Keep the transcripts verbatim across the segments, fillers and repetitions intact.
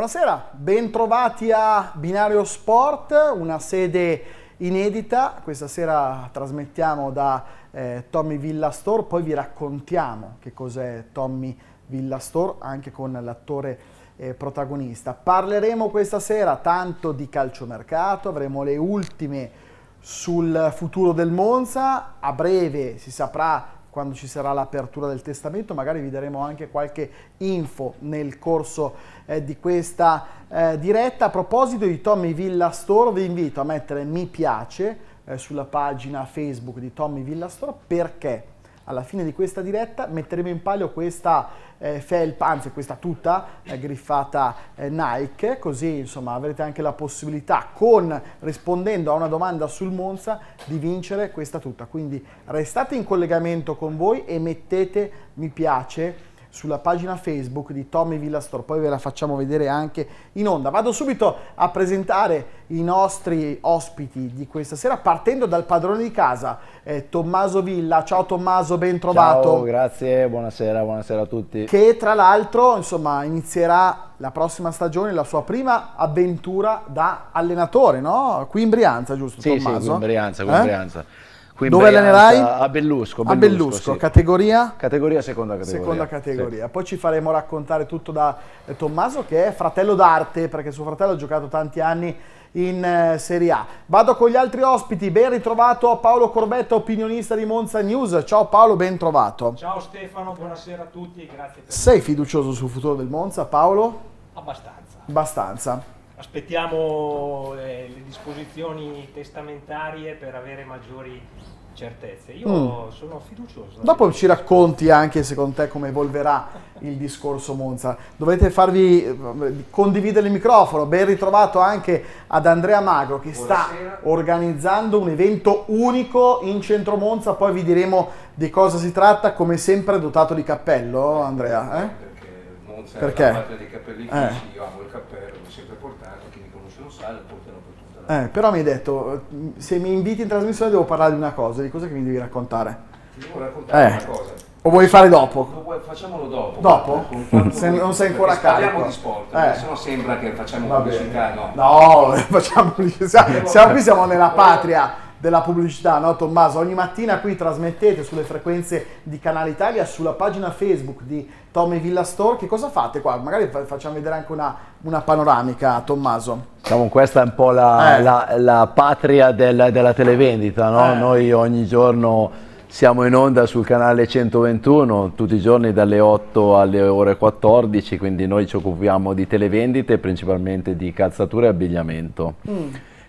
Buonasera, bentrovati a Binario Sport, una sede inedita. Questa sera trasmettiamo da eh, Tommy Villa Store, poi vi raccontiamo che cos'è Tommy Villa Store, anche con l'attore eh, protagonista. Parleremo questa sera tanto di calciomercato, avremo le ultime sul futuro del Monza, a breve si saprà quando ci sarà l'apertura del testamento, magari vi daremo anche qualche info nel corso eh, di questa eh, diretta. A proposito di Tommy Villa Store, vi invito a mettere mi piace eh, sulla pagina Facebook di Tommy Villa Store, perché alla fine di questa diretta metteremo in palio questa eh, felpa, anzi questa tuta eh, griffata eh, Nike, così insomma avrete anche la possibilità, con rispondendo a una domanda sul Monza, di vincere questa tuta. Quindi restate in collegamento con voi e mettete mi piace sulla pagina Facebook di Tommy Villa Store, poi ve la facciamo vedere anche in onda. Vado subito a presentare i nostri ospiti di questa sera, partendo dal padrone di casa, eh, Tommaso Villa. Ciao Tommaso, ben trovato. Ciao, grazie, buonasera, buonasera a tutti. Che tra l'altro, insomma, inizierà la prossima stagione, la sua prima avventura da allenatore, no? Qui in Brianza, giusto sì, Tommaso? Sì, qui in Brianza, qui in eh? Brianza. Qui in Dove Brianza, allenerai? A Bellusco. A Bellusco, sì. Categoria? Categoria seconda categoria. Seconda categoria. Sì. Poi ci faremo raccontare tutto da eh, Tommaso, che è fratello d'arte, perché suo fratello ha giocato tanti anni in eh, Serie A. Vado con gli altri ospiti. Ben ritrovato a Paolo Corbetta, opinionista di Monza News. Ciao Paolo, ben trovato. Ciao Stefano, buonasera a tutti e grazie per... Sei fiducioso sul futuro del Monza, Paolo? Abbastanza. Abbastanza. Aspettiamo eh, le disposizioni testamentarie per avere maggiori certezze. Io mm. sono fiducioso. Dopo ci racconti anche secondo te come evolverà il discorso Monza. Dovete farvi condividere il microfono. Ben ritrovato anche ad Andrea Magro, che Buonasera. sta organizzando un evento unico in centro Monza. Poi vi diremo di cosa si tratta, come sempre dotato di cappello, Andrea. Eh? Monza Perché? è la patria dei cappelli fissi, Eh. io amo il cappello, l'ho sempre portato, chi mi conosce lo sa, lo portano per tutta la Eh, però mi hai detto, se mi inviti in trasmissione devo parlare di una cosa, di cosa che mi devi raccontare. Ti devo raccontare Eh. una cosa. O vuoi fare dopo? Lo vuoi- Facciamolo dopo. Dopo? Con quanto Se vuoi, non sei perché ancora parliamo carico. di sport, Eh. perché sennò sembra che facciamo Va pubblicità, bene. no? No, facciamo pubblicità. Siamo qui, siamo nella patria della pubblicità, no Tommaso? Ogni mattina qui trasmettete sulle frequenze di Canale Italia, sulla pagina Facebook di Tommy Villa Store. Che cosa fate qua? Magari fa- facciamo vedere anche una, una panoramica, Tommaso. Diciamo, questa è un po' la, Eh. la, la patria del, della televendita, no? Eh. Noi ogni giorno siamo in onda sul canale centoventuno, tutti i giorni dalle otto alle ore quattordici, quindi noi ci occupiamo di televendite, principalmente di calzatura e abbigliamento. Mm.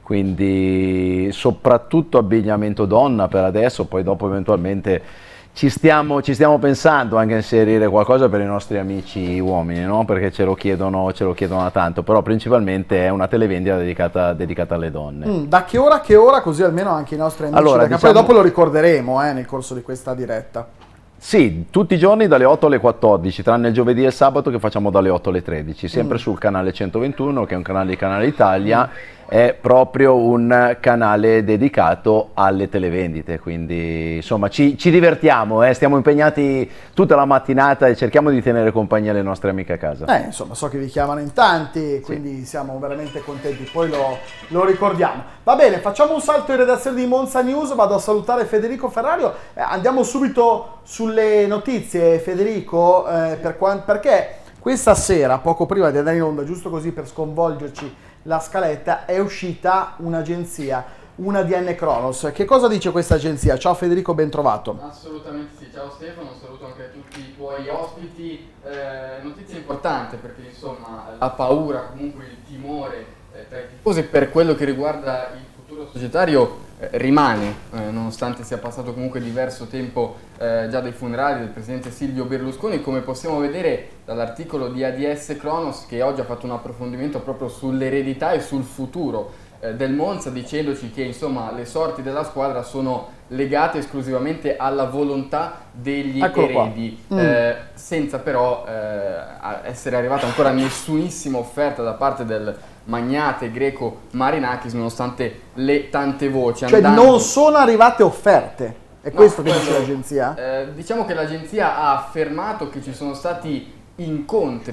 Quindi soprattutto abbigliamento donna per adesso, poi dopo eventualmente ci stiamo, ci stiamo pensando anche a inserire qualcosa per i nostri amici uomini, no? Perché ce lo chiedono, ce lo chiedono da tanto, però principalmente è una televendita dedicata, dedicata alle donne. Mm, da che ora a che ora? Così almeno anche i nostri amici, Allora, perché diciamo- poi dopo lo ricorderemo eh, nel corso di questa diretta. Sì, tutti i giorni dalle otto alle quattordici, tranne il giovedì e il sabato che facciamo dalle otto alle tredici, sempre mm. sul canale centoventuno, che è un canale di Canale Italia, mm. è proprio un canale dedicato alle televendite, quindi insomma ci, ci divertiamo, eh? Stiamo impegnati tutta la mattinata e cerchiamo di tenere compagnia alle nostre amiche a casa. Eh, insomma, so che vi chiamano in tanti, quindi sì, siamo veramente contenti, poi lo, lo ricordiamo. Va bene, facciamo un salto in redazione di Monza News, vado a salutare Federico Ferrario, eh, andiamo subito sulle notizie, Federico, eh, per perché questa sera, poco prima di andare in onda, giusto così per sconvolgerci la scaletta, è uscita un'agenzia, una D N Kronos. Che cosa dice questa agenzia? Ciao Federico, ben trovato. Assolutamente sì, ciao Stefano, un saluto anche a tutti i tuoi ospiti. Eh, notizia importante perché insomma la paura, comunque il timore eh, tra i tifosi per quello che riguarda il futuro societario eh, rimane, eh, nonostante sia passato comunque diverso tempo eh, già dai funerali del presidente Silvio Berlusconi, come possiamo vedere dall'articolo di A D S Kronos, che oggi ha fatto un approfondimento proprio sull'eredità e sul futuro eh, del Monza, dicendoci che insomma le sorti della squadra sono legate esclusivamente alla volontà degli Eccolo eredi, mm. eh, senza però eh, essere arrivata ancora nessunissima offerta da parte del magnate greco Marinakis, nonostante le tante voci. Cioè andando... non sono arrivate offerte, è No, questo che quello- dice l'agenzia? Eh, diciamo che l'agenzia ha affermato che ci sono stati incontri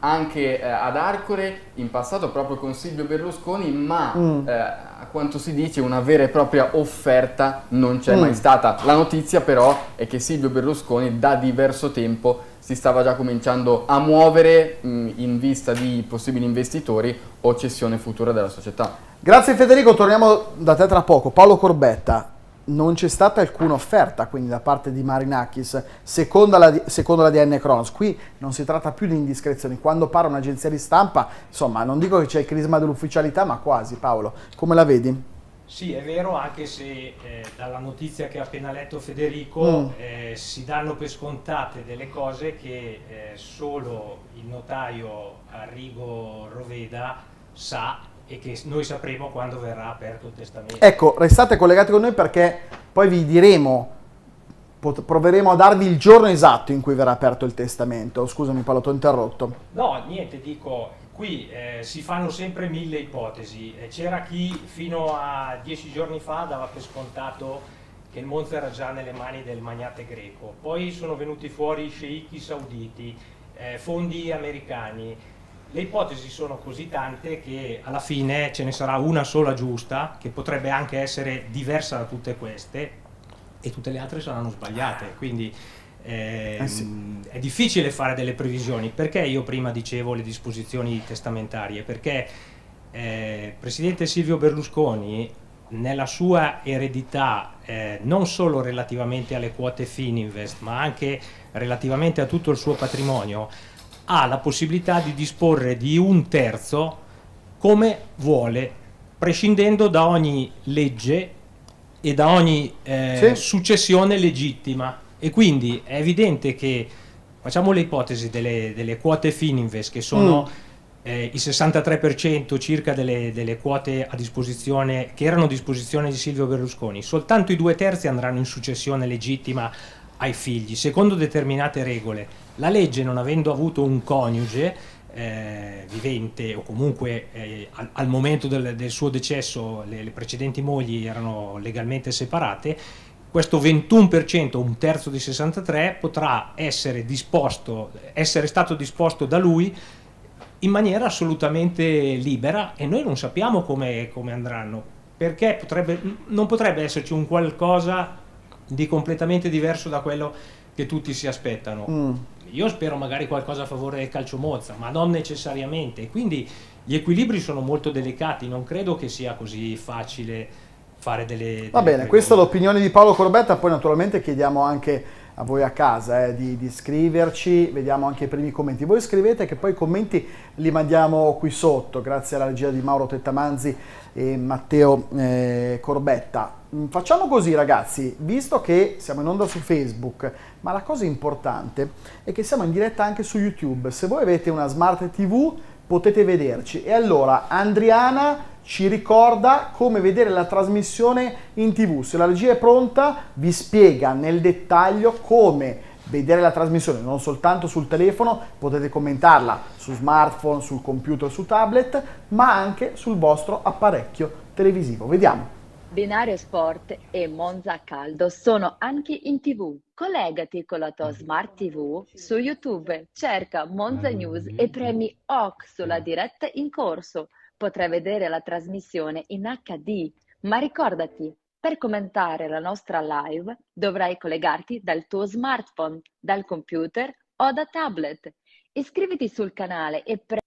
anche eh, ad Arcore, in passato proprio con Silvio Berlusconi, ma mm. eh, a quanto si dice una vera e propria offerta non c'è mm. mai stata. La notizia però è che Silvio Berlusconi da diverso tempo si stava già cominciando a muovere mh, in vista di possibili investitori o cessione futura della società. Grazie Federico, torniamo da te tra poco. Paolo Corbetta, non c'è stata alcuna offerta quindi da parte di Marinakis, secondo la, secondo la D N Kronos. Qui non si tratta più di indiscrezioni, quando parla un'agenzia di stampa, insomma, non dico che c'è il crisma dell'ufficialità, ma quasi. Paolo, come la vedi? Sì, è vero, anche se eh, dalla notizia che ha appena letto Federico mm. eh, si danno per scontate delle cose che eh, solo il notaio Arrigo Roveda sa e che noi sapremo quando verrà aperto il testamento. Ecco, restate collegati con noi perché poi vi diremo, proveremo a darvi il giorno esatto in cui verrà aperto il testamento. Scusami Paolo, ti ho interrotto. No, niente, dico, qui eh, si fanno sempre mille ipotesi. C'era chi fino a dieci giorni fa dava per scontato che il Monza era già nelle mani del magnate greco, poi sono venuti fuori i sceicchi sauditi, eh, fondi americani. Le ipotesi sono così tante che alla fine ce ne sarà una sola giusta, che potrebbe anche essere diversa da tutte queste, e tutte le altre saranno sbagliate. Quindi eh, eh sì. è difficile fare delle previsioni. Perché io prima dicevo le disposizioni testamentarie? Perché eh, presidente Silvio Berlusconi, nella sua eredità, eh, non solo relativamente alle quote Fininvest, ma anche relativamente a tutto il suo patrimonio, ha la possibilità di disporre di un terzo come vuole, prescindendo da ogni legge e da ogni eh, sì. successione legittima. E quindi è evidente che, facciamo le ipotesi delle, delle quote Fininvest, che sono mm. eh, il sessantatré per cento circa delle, delle quote a disposizione, che erano a disposizione di Silvio Berlusconi, soltanto i due terzi andranno in successione legittima ai figli, secondo determinate regole. La legge, non avendo avuto un coniuge eh, vivente, o comunque eh, al, al momento del, del suo decesso le, le precedenti mogli erano legalmente separate, questo ventuno per cento, un terzo di sessantatré, potrà essere disposto, essere stato disposto da lui in maniera assolutamente libera, e noi non sappiamo come, come andranno, perché potrebbe, non potrebbe esserci un qualcosa di completamente diverso da quello che tutti si aspettano. Mm. Io spero magari qualcosa a favore del calcio Monza, ma non necessariamente. Quindi gli equilibri sono molto delicati, non credo che sia così facile fare delle... delle Va bene, questa è l'opinione di Paolo Corbetta, poi naturalmente chiediamo anche a voi a casa eh, di, di scriverci, vediamo anche i primi commenti. Voi scrivete che poi i commenti li mandiamo qui sotto, grazie alla regia di Mauro Tettamanzi e Matteo eh, Corbetta. Facciamo così ragazzi, visto che siamo in onda su Facebook, ma la cosa importante è che siamo in diretta anche su YouTube. Se voi avete una Smart T V potete vederci, e allora Andriana ci ricorda come vedere la trasmissione in TV. Se la regia è pronta vi spiega nel dettaglio come vedere la trasmissione, non soltanto sul telefono, potete commentarla su smartphone, sul computer, su tablet, ma anche sul vostro apparecchio televisivo. Vediamo. Binario Sport e Monza a caldo sono anche in tivù. Collegati con la tua Smart T V su YouTube, cerca Monza News e premi O C sulla diretta in corso. Potrai vedere la trasmissione in acca di, ma ricordati, per commentare la nostra live dovrai collegarti dal tuo smartphone, dal computer o da tablet. Iscriviti sul canale e pre-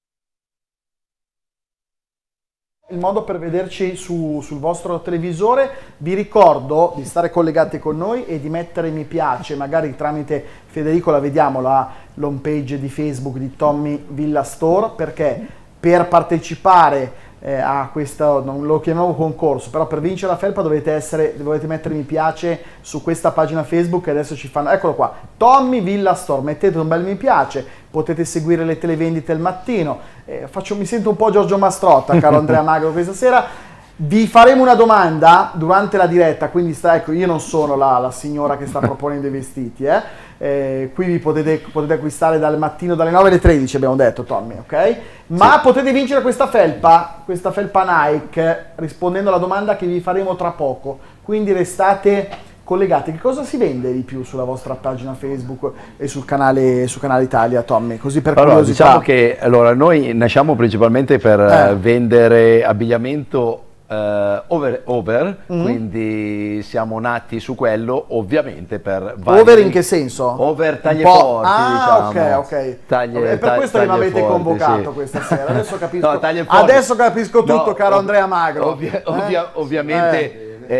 il modo per vederci su, sul vostro televisore. Vi ricordo di stare collegati con noi e di mettere mi piace, magari tramite Federico la vediamo la home page di Facebook di Tommy Villa Store, perché per partecipare eh, a questo, non lo chiamiamo concorso, però per vincere la felpa dovete, essere, dovete mettere mi piace su questa pagina Facebook, e adesso ci fanno, eccolo qua, Tommy Villa Store, mettete un bel mi piace, potete seguire le televendite il mattino, eh, faccio, mi sento un po' Giorgio Mastrotta, caro Andrea Magro questa sera. Vi faremo una domanda durante la diretta, quindi sta, ecco, io non sono la, la signora che sta proponendo i vestiti, eh? Eh, qui vi potete, potete acquistare dal mattino dalle nove alle tredici, abbiamo detto Tommy, ok? Ma sì, potete vincere questa felpa, questa felpa Nike, rispondendo alla domanda che vi faremo tra poco, quindi restate collegati. Che cosa si vende di più sulla vostra pagina Facebook e sul canale, sul canale Italia, Tommy? Così per allora, curiosità. diciamo che allora, noi nasciamo principalmente per Eh. vendere abbigliamento Uh, over, over Mm. quindi siamo nati su quello, ovviamente per Over vari- in che senso? over taglie Un po'. forti, Ah, diciamo. ok, ok. Taglie- Vabbè, è per ta- questo che mi taglie avete forti, convocato sì. questa sera. Adesso capisco, No, taglie forti. adesso capisco tutto, No, caro ov- Andrea Magro. ovvia- Eh? ovvia- ovviamente Eh.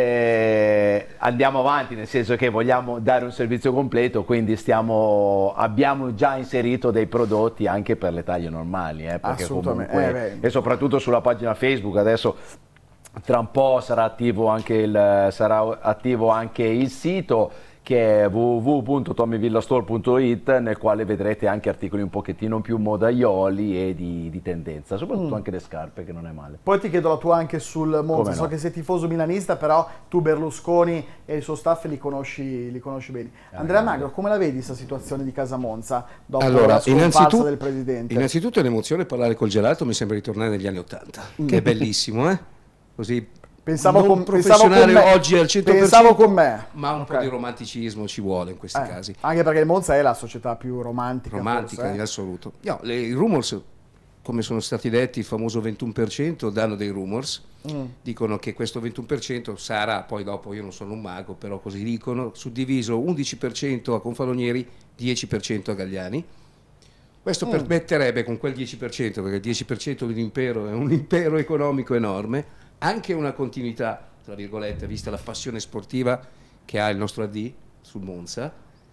eh, andiamo avanti, nel senso che vogliamo dare un servizio completo, quindi stiamo, abbiamo già inserito dei prodotti anche per le taglie normali, eh, perché Assolutamente, comunque, eh, beh. e soprattutto sulla pagina Facebook adesso. Tra un po' sarà attivo anche il, sarà attivo anche il sito, che è w w w punto tommy villa store punto it, nel quale vedrete anche articoli un pochettino più modaioli e di, di tendenza, soprattutto Mm. anche le scarpe, che non è male. Poi ti chiedo la tua anche sul Monza. Come no. So che sei tifoso milanista, però tu Berlusconi e il suo staff li conosci, li conosci bene. Andrea Magro, come la vedi questa situazione di Casa Monza dopo Allora, la scomparsa innanzitutto, del presidente? innanzitutto è un'emozione parlare col gelato, mi sembra ritornare negli anni Ottanta, che è bellissimo, eh? Così Pensavo non con, pensavo professionale con me. oggi al cento per cento, Pensavo con me. ma un Ok. po' di romanticismo ci vuole in questi Eh, casi. Anche perché il Monza è la società più romantica. Romantica forse, in eh. assoluto. No, le- i rumors, come sono stati detti, il famoso ventuno per cento, danno dei rumors, Mm. dicono che questo ventuno per cento sarà, poi dopo io non sono un mago, però così dicono, suddiviso undici per cento a Confalonieri, dieci per cento a Galliani. Questo Mm. permetterebbe con quel dieci per cento, perché il dieci per cento di un impero è un impero economico enorme, anche una continuità, tra virgolette, vista la passione sportiva che ha il nostro A D sul Monza,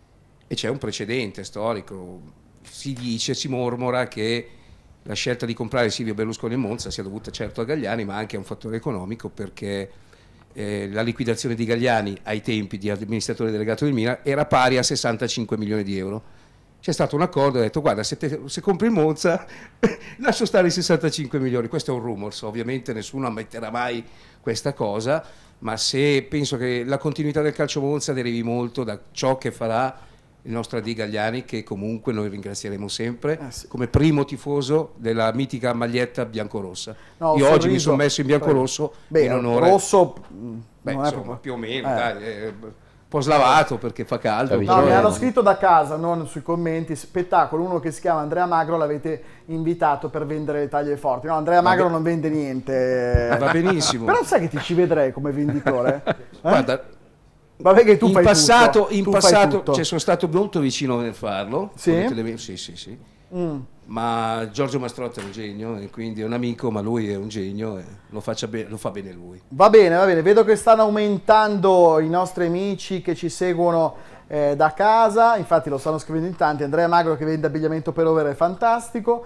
e c'è un precedente storico. Si dice, si mormora che la scelta di comprare Silvio Berlusconi e Monza sia dovuta certo a Galliani, ma anche a un fattore economico, perché eh, la liquidazione di Galliani ai tempi di amministratore delegato del Milan era pari a sessantacinque milioni di euro. C'è stato un accordo, ha detto guarda, se, te, se compri il Monza lascio stare i sessantacinque milioni. Questo è un rumors, ovviamente nessuno ammetterà mai questa cosa, ma se penso che la continuità del calcio Monza derivi molto da ciò che farà il nostro A D Galliani, che comunque noi ringrazieremo sempre, Eh sì. come primo tifoso della mitica maglietta biancorossa. No, Io un oggi mi sorriso, sono messo in biancorosso Beh, in onore... rosso mh, Beh, non è insomma, proprio... più o meno, Eh. dai, eh, un po' slavato perché fa caldo. Stavi No, però- mi hanno Giorno. scritto da casa, non sui commenti, spettacolo, uno che si chiama Andrea Magro l'avete invitato per vendere le taglie forti. No, Andrea Magro non vende niente. Va benissimo. Però sai che ti ci vedrei come venditore? Eh? Guarda, Vabbè che tu in fai passato, tutto. in tu fai passato tutto. ci sono stato molto vicino nel farlo. Sì? con le tele- sì, sì, sì. Mm. Ma Giorgio Mastrotta è un genio, e quindi è un amico, ma lui è un genio e lo, faccia be- lo fa bene lui. Va bene, va bene, vedo che stanno aumentando i nostri amici che ci seguono eh, da casa, infatti lo stanno scrivendo in tanti. Andrea Magro che vende abbigliamento per over è fantastico.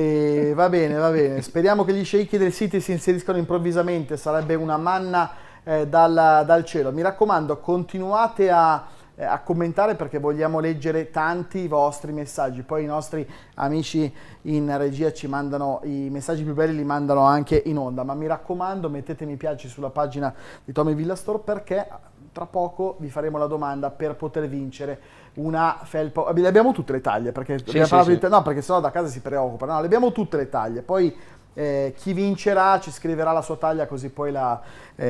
E va bene, va bene, speriamo che gli sceicchi del City si inseriscano improvvisamente, sarebbe una manna eh, dal, dal cielo. Mi raccomando, continuate a, eh, a commentare perché vogliamo leggere tanti vostri messaggi, poi i nostri amici in regia ci mandano i messaggi più belli, li mandano anche in onda, ma mi raccomando mettete mi piace sulla pagina di Tommy Villa Store, perché tra poco vi faremo la domanda per poter vincere una felpa. Le abbiamo tutte le taglie, perché, Sì, abbiamo sì, parlato sì. di- no, perché sennò da casa si preoccupano. No, le abbiamo tutte le taglie. Poi eh, chi vincerà ci scriverà la sua taglia, così poi, la,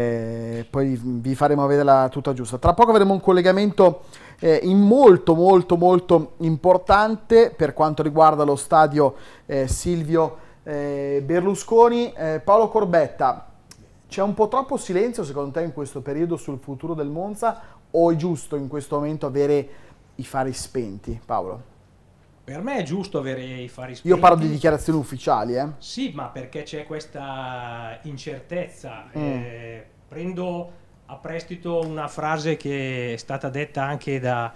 eh, poi vi faremo vedere la tutta giusta. Tra poco avremo un collegamento eh, in molto molto molto importante per quanto riguarda lo stadio eh, Silvio eh, Berlusconi. Eh, Paolo Corbetta, c'è un po' troppo silenzio secondo te in questo periodo sul futuro del Monza, o è giusto in questo momento avere i fari spenti, Paolo? Per me è giusto avere i fari spenti. Io parlo di dichiarazioni ufficiali, eh? Sì, ma perché c'è questa incertezza. Mm. Eh, prendo a prestito una frase che è stata detta anche da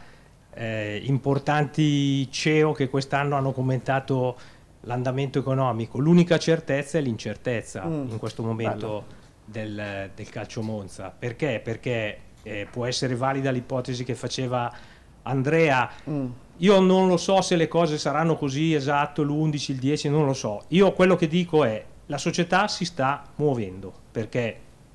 eh, importanti C E O che quest'anno hanno commentato l'andamento economico. L'unica certezza è l'incertezza Mm. in questo momento del, del calcio Monza. Perché? Perché eh, può essere valida l'ipotesi che faceva Andrea. Mm. Io non lo so se le cose saranno così esatto, l'undici, il dieci, non lo so. Io quello che dico è la società si sta muovendo, perché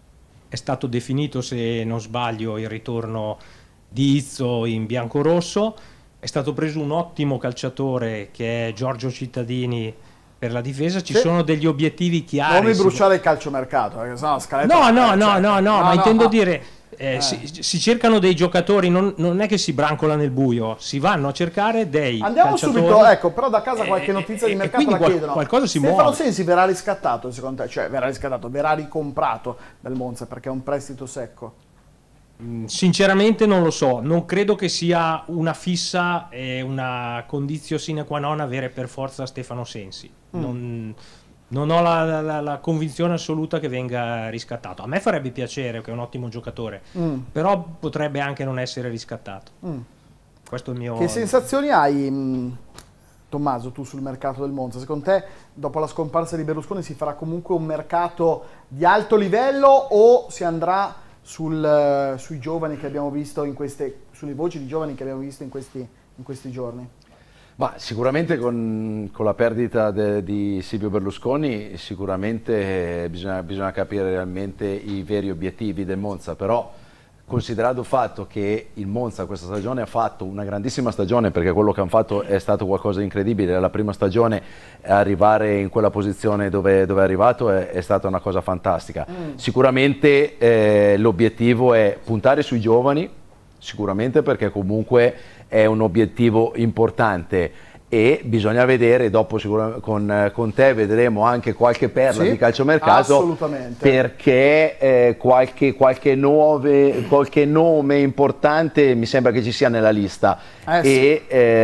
è stato definito, se non sbaglio, il ritorno di Izzo in biancorosso, è stato preso un ottimo calciatore che è Giorgio Cittadini per la difesa, ci Sì. sono degli obiettivi chiari. Non mi si- bruciare il calciomercato, perché sennò la scaletta... No, no, eh, no, cioè, no, no, ma intendo dire, Eh, eh. Si, si cercano dei giocatori, non, non è che si brancola nel buio, si vanno a cercare dei Andiamo calciatori. subito, ecco, però da casa qualche Eh, notizia eh, di eh, mercato la qual- chiedono. qualcosa si Stefano muove. Sensi verrà riscattato secondo te? Cioè verrà riscattato, verrà ricomprato dal Monza perché è un prestito secco? Sinceramente non lo so, non credo che sia una fissa e una condizio sine qua non avere per forza Stefano Sensi. Mm. Non, non ho la, la- la convinzione assoluta che venga riscattato. A me farebbe piacere, che è un ottimo giocatore, Mm. però potrebbe anche non essere riscattato. Mm. Questo è il mio... Che sensazioni hai, mh, Tommaso, tu sul mercato del Monza? Secondo te, dopo la scomparsa di Berlusconi, si farà comunque un mercato di alto livello o si andrà sul, eh, sui giovani che abbiamo visto in queste, sulle voci di giovani che abbiamo visto in questi, in questi giorni? Ma sicuramente con, con la perdita de, di Silvio Berlusconi sicuramente eh, bisogna, bisogna capire realmente i veri obiettivi del Monza, però considerato il fatto che il Monza questa stagione ha fatto una grandissima stagione, perché quello che hanno fatto è stato qualcosa di incredibile, la prima stagione arrivare in quella posizione dove, dove è arrivato è, è stata una cosa fantastica. Mm. Sicuramente eh, l'obiettivo è puntare sui giovani, sicuramente, perché comunque è un obiettivo importante e bisogna vedere, dopo sicuramente con, con te vedremo anche qualche perla Sì, di calciomercato, assolutamente. perché eh, qualche, qualche, nuove, qualche nome importante mi sembra che ci sia nella lista Eh, e sì.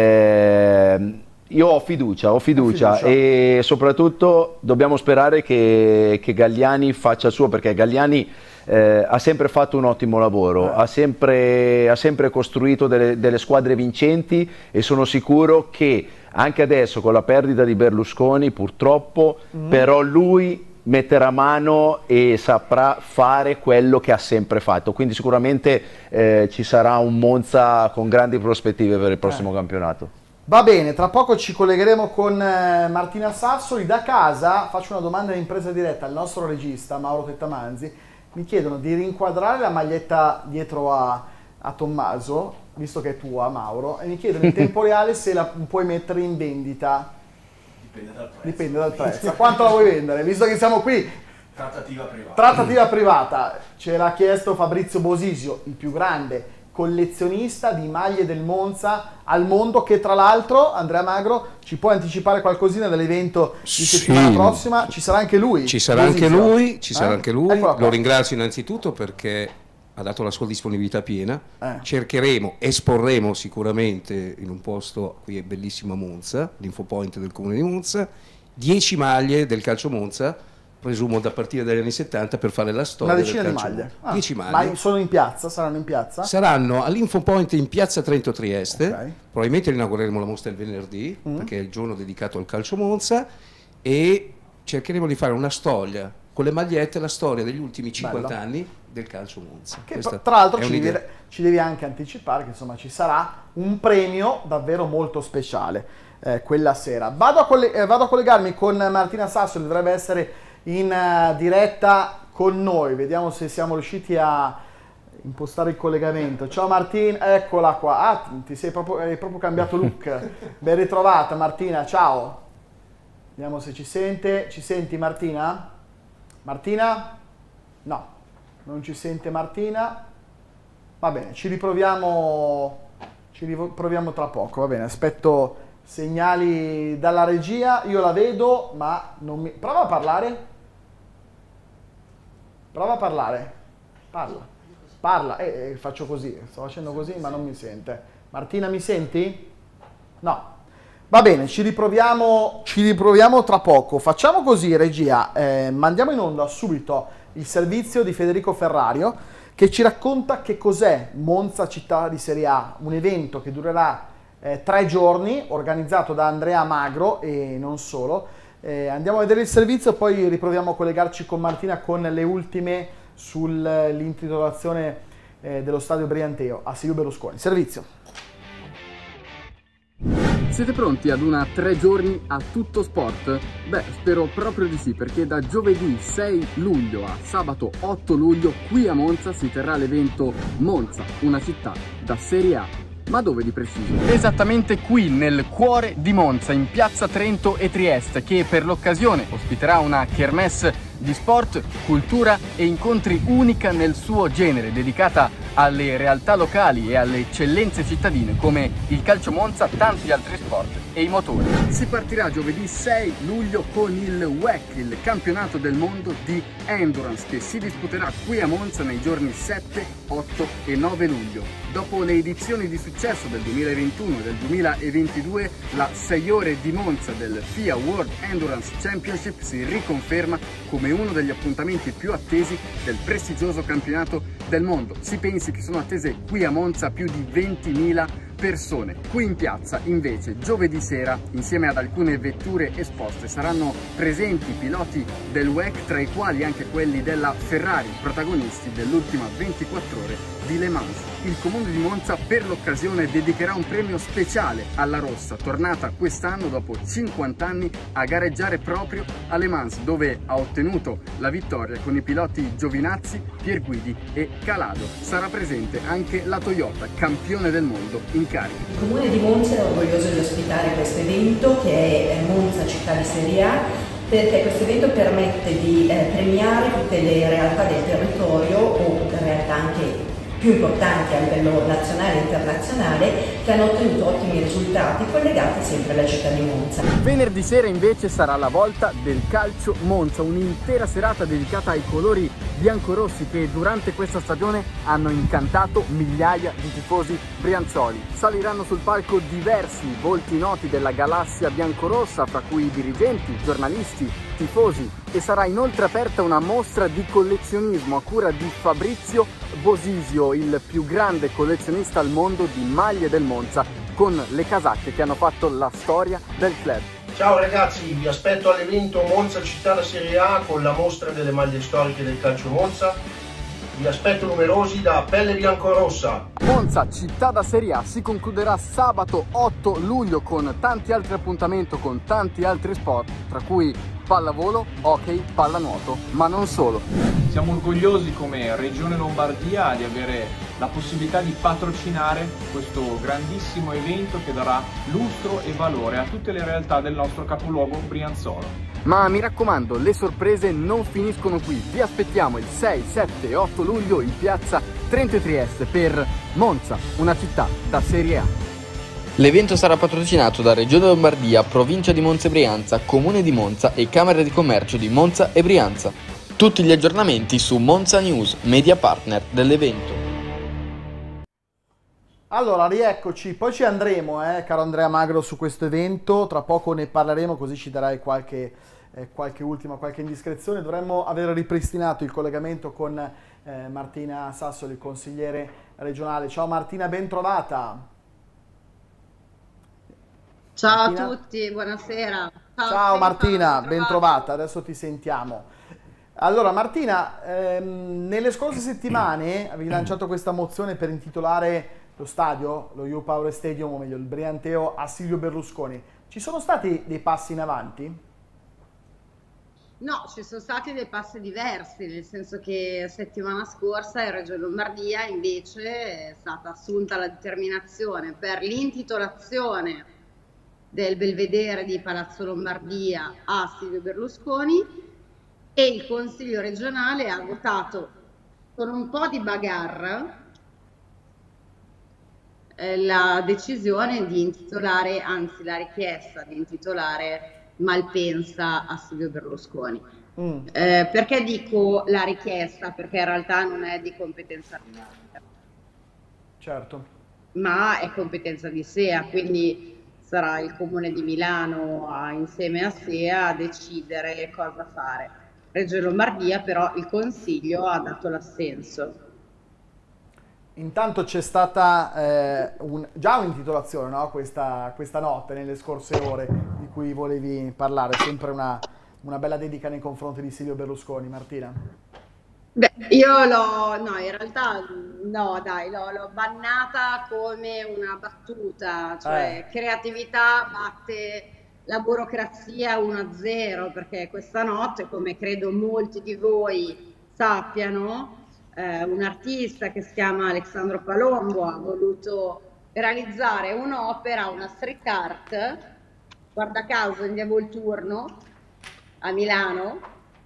eh, io ho fiducia, ho fiducia, fiducia. e soprattutto dobbiamo sperare che, che Galliani faccia il suo, perché Galliani eh, ha sempre fatto un ottimo lavoro, Eh. ha, sempre, ha sempre costruito delle, delle squadre vincenti e sono sicuro che anche adesso con la perdita di Berlusconi purtroppo, mm. però lui metterà mano e saprà fare quello che ha sempre fatto, quindi sicuramente eh, ci sarà un Monza con grandi prospettive per il prossimo Eh. campionato. Va bene, tra poco ci collegheremo con eh, Martina Sassoli. Da casa faccio una domanda in impresa diretta al nostro regista Mauro Tettamanzi. Mi chiedono di rinquadrare la maglietta dietro a, a Tommaso, visto che è tua, Mauro, e mi chiedono in tempo reale se la puoi mettere in vendita. Dipende dal prezzo. Dipende dal prezzo. A quanto la vuoi vendere? Visto che siamo qui, Trattativa privata. trattativa privata. Ce l'ha chiesto Fabrizio Bosisio, il più grande collezionista di maglie del Monza al mondo, che tra l'altro, Andrea Magro, ci può anticipare qualcosina dell'evento di Sì. settimana prossima? Ci sarà anche lui. Ci sarà anche Bosisio. lui, ci sarà Eh? anche lui. Eccola qua. Lo ringrazio innanzitutto perché ha dato la sua disponibilità piena. Eh. Cercheremo, esporremo sicuramente in un posto, qui è bellissimo a Monza, l'Infopoint del comune di Monza, dieci maglie del calcio Monza, presumo da partire dagli anni settanta, per fare la storia Una decina del di calcio maglie. Monza. Ah, dieci maglie. ma sono in piazza? Saranno in piazza? Saranno all'Infopoint in piazza Trento Trieste, Ok. probabilmente inaugureremo la mostra il venerdì, Mm. perché è il giorno dedicato al calcio Monza, e cercheremo di fare una storia con le magliette, la storia degli ultimi cinquanta Bello. anni del calcio Monza. Che Questa tra l'altro è ci un'idea. devi, ci devi anche anticipare che insomma ci sarà un premio davvero molto speciale eh, quella sera. Vado a, coll- eh, vado a collegarmi con Martina Sassoli, dovrebbe essere in uh, diretta con noi, vediamo se siamo riusciti a impostare il collegamento. Ciao Martina, eccola qua. Ah, ti sei proprio, hai proprio cambiato look. Ben ritrovata Martina, ciao. Vediamo se ci sente. Ci senti Martina? Martina? No, non ci sente Martina. Va bene, ci riproviamo, ci riproviamo tra poco. Va bene, aspetto segnali dalla regia. Io la vedo, ma non mi... Prova a parlare. Prova a parlare. Parla. Parla. Eh, eh, faccio così. Sto facendo così, ma non mi sente. Martina, mi senti? No. Va bene, ci riproviamo, ci riproviamo tra poco. Facciamo così, regia. Eh, mandiamo in onda subito il servizio di Federico Ferrario, che ci racconta che cos'è Monza Città di Serie A, un evento che durerà eh, tre giorni, organizzato da Andrea Magro e non solo. Eh, andiamo a vedere il servizio, poi riproviamo a collegarci con Martina con le ultime sull'intitolazione eh, dello stadio Brianteo a Silvio Berlusconi. Servizio. Siete pronti ad una tre giorni a tutto sport? Beh, spero proprio di sì, perché da giovedì sei luglio a sabato otto luglio qui a Monza si terrà l'evento Monza, una città da Serie A. Ma dove di preciso? Esattamente qui, nel cuore di Monza, in piazza Trento e Trieste, che per l'occasione ospiterà una kermesse di sport, cultura e incontri unica nel suo genere, dedicata alle realtà locali e alle eccellenze cittadine come il calcio Monza, tanti altri sport e i motori. Si partirà giovedì sei luglio con il W E C, il campionato del mondo di endurance, che si disputerà qui a Monza nei giorni sette, otto e nove luglio. Dopo le edizioni di successo del duemilaventuno e del duemilaventidue, la sei ore di Monza del F I A World Endurance Championship si riconferma come uno degli appuntamenti più attesi del prestigioso campionato del mondo. Si pensi che sono attese qui a Monza più di ventimila persone. Qui in piazza invece giovedì sera, insieme ad alcune vetture esposte, saranno presenti piloti del W E C, tra i quali anche quelli della Ferrari, protagonisti dell'ultima ventiquattro ore di Le Mans. Il comune di Monza per l'occasione dedicherà un premio speciale alla Rossa, tornata quest'anno dopo cinquanta anni a gareggiare proprio a Le Mans, dove ha ottenuto la vittoria con i piloti Giovinazzi, Pierguidi e Calado. Sarà presente anche la Toyota, campione del mondo in carica. Il comune di Monza è orgoglioso di ospitare questo evento, che è Monza città di Serie A, perché questo evento permette di eh, premiare tutte le realtà del territorio, o realtà anche più importanti a livello nazionale e internazionale, che hanno ottenuto ottimi risultati collegati sempre alla città di Monza. Venerdì sera invece sarà la volta del calcio Monza, un'intera serata dedicata ai colori biancorossi che durante questa stagione hanno incantato migliaia di tifosi brianzoli. Saliranno sul palco diversi volti noti della galassia biancorossa, fra cui dirigenti, giornalisti, tifosi, e sarà inoltre aperta una mostra di collezionismo a cura di Fabrizio Bosisio, il più grande collezionista al mondo di maglie del Monza, con le casacche che hanno fatto la storia del club. Ciao ragazzi, vi aspetto all'evento Monza Città da Serie A con la mostra delle maglie storiche del calcio Monza. Vi aspetto numerosi da Pelle Biancorossa. Monza Città da Serie A si concluderà sabato otto luglio con tanti altri appuntamenti, con tanti altri sport, tra cui pallavolo, hockey, pallanuoto, ma non solo. Siamo orgogliosi come Regione Lombardia di avere la possibilità di patrocinare questo grandissimo evento che darà lustro e valore a tutte le realtà del nostro capoluogo brianzolo. Ma mi raccomando, le sorprese non finiscono qui. Vi aspettiamo il sei, sette e otto luglio in piazza Trento e Trieste per Monza, una città da Serie A. L'evento sarà patrocinato da Regione Lombardia, Provincia di Monza e Brianza, Comune di Monza e Camera di Commercio di Monza e Brianza. Tutti gli aggiornamenti su Monza News, media partner dell'evento. Allora, rieccoci, poi ci andremo, eh, caro Andrea Magro, su questo evento, tra poco ne parleremo, così ci darai qualche, eh, qualche ultima, qualche indiscrezione. Dovremmo aver ripristinato il collegamento con eh, Martina Sassoli, consigliere regionale. Ciao Martina, ben trovata. Ciao Martina? a tutti, buonasera. Ciao, Ciao Martina, ben, ben trovata, adesso ti sentiamo. Allora Martina, ehm, nelle scorse settimane avevi lanciato questa mozione per intitolare lo stadio, lo You Power Stadium, o meglio il Brianteo, a Silvio Berlusconi. Ci sono stati dei passi in avanti? No, ci sono stati dei passi diversi, nel senso che settimana scorsa in Regione Lombardia invece è stata assunta la determinazione per l'intitolazione del Belvedere di Palazzo Lombardia a Silvio Berlusconi, e il Consiglio regionale ha votato con un po' di bagarre eh, la decisione di intitolare, anzi la richiesta di intitolare Malpensa a Silvio Berlusconi. Mm. Eh, perché dico la richiesta? Perché in realtà non è di competenza regionale. Certo. Ma è competenza di S E A, quindi sarà il Comune di Milano a, insieme a S E A a decidere cosa fare. Regione Lombardia però il Consiglio ha dato l'assenso. Intanto c'è stata eh, un, già un'intitolazione, no? questa, questa notte, nelle scorse ore, di cui volevi parlare, sempre una, una bella dedica nei confronti di Silvio Berlusconi. Martina? Beh, io l'ho, no, in realtà no, dai, l'ho bannata come una battuta, cioè eh. creatività batte la burocrazia uno a zero, perché questa notte, come credo molti di voi sappiano, eh, un artista che si chiama Alessandro Palombo ha voluto realizzare un'opera, una street art, guarda caso in via Volturno a Milano,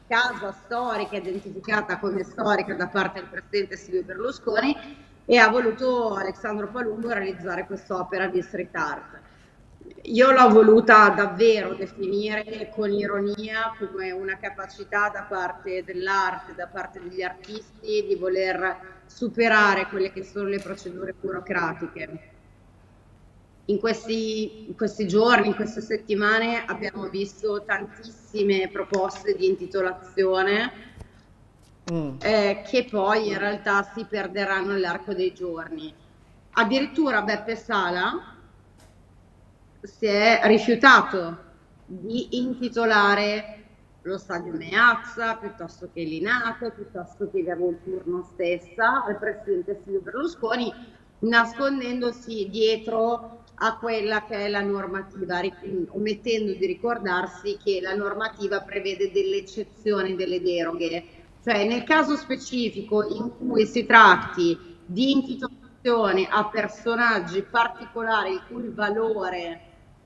casa storica, identificata come storica da parte del presidente Silvio Berlusconi, e ha voluto Alessandro Palumbo realizzare quest'opera di street art. Io l'ho voluta davvero definire con ironia come una capacità da parte dell'arte, da parte degli artisti, di voler superare quelle che sono le procedure burocratiche. In questi, in questi giorni, in queste settimane abbiamo visto tantissime proposte di intitolazione mm. eh, che poi in realtà si perderanno nell'arco dei giorni. Addirittura Beppe Sala si è rifiutato di intitolare lo stadio Meazza, piuttosto che l'Inato, piuttosto che Via Volturno stessa, al presidente Silvio Berlusconi, nascondendosi dietro a quella che è la normativa, omettendo di ricordarsi che la normativa prevede delle eccezioni, delle deroghe. Cioè, nel caso specifico in cui si tratti di intitolazione a personaggi particolari il cui valore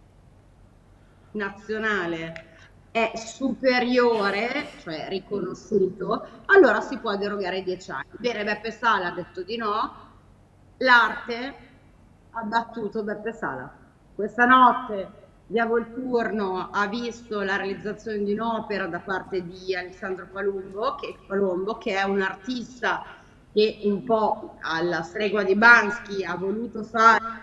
nazionale è superiore, cioè riconosciuto, allora si può derogare ai dieci anni. Bene, Beppe Sala ha detto di no, l'arte ha battuto Beppe Sala. Questa notte Via Volturno ha visto la realizzazione di un'opera da parte di Alessandro Palumbo, che, Palumbo, che è un artista che un po' alla stregua di Bansky ha voluto fare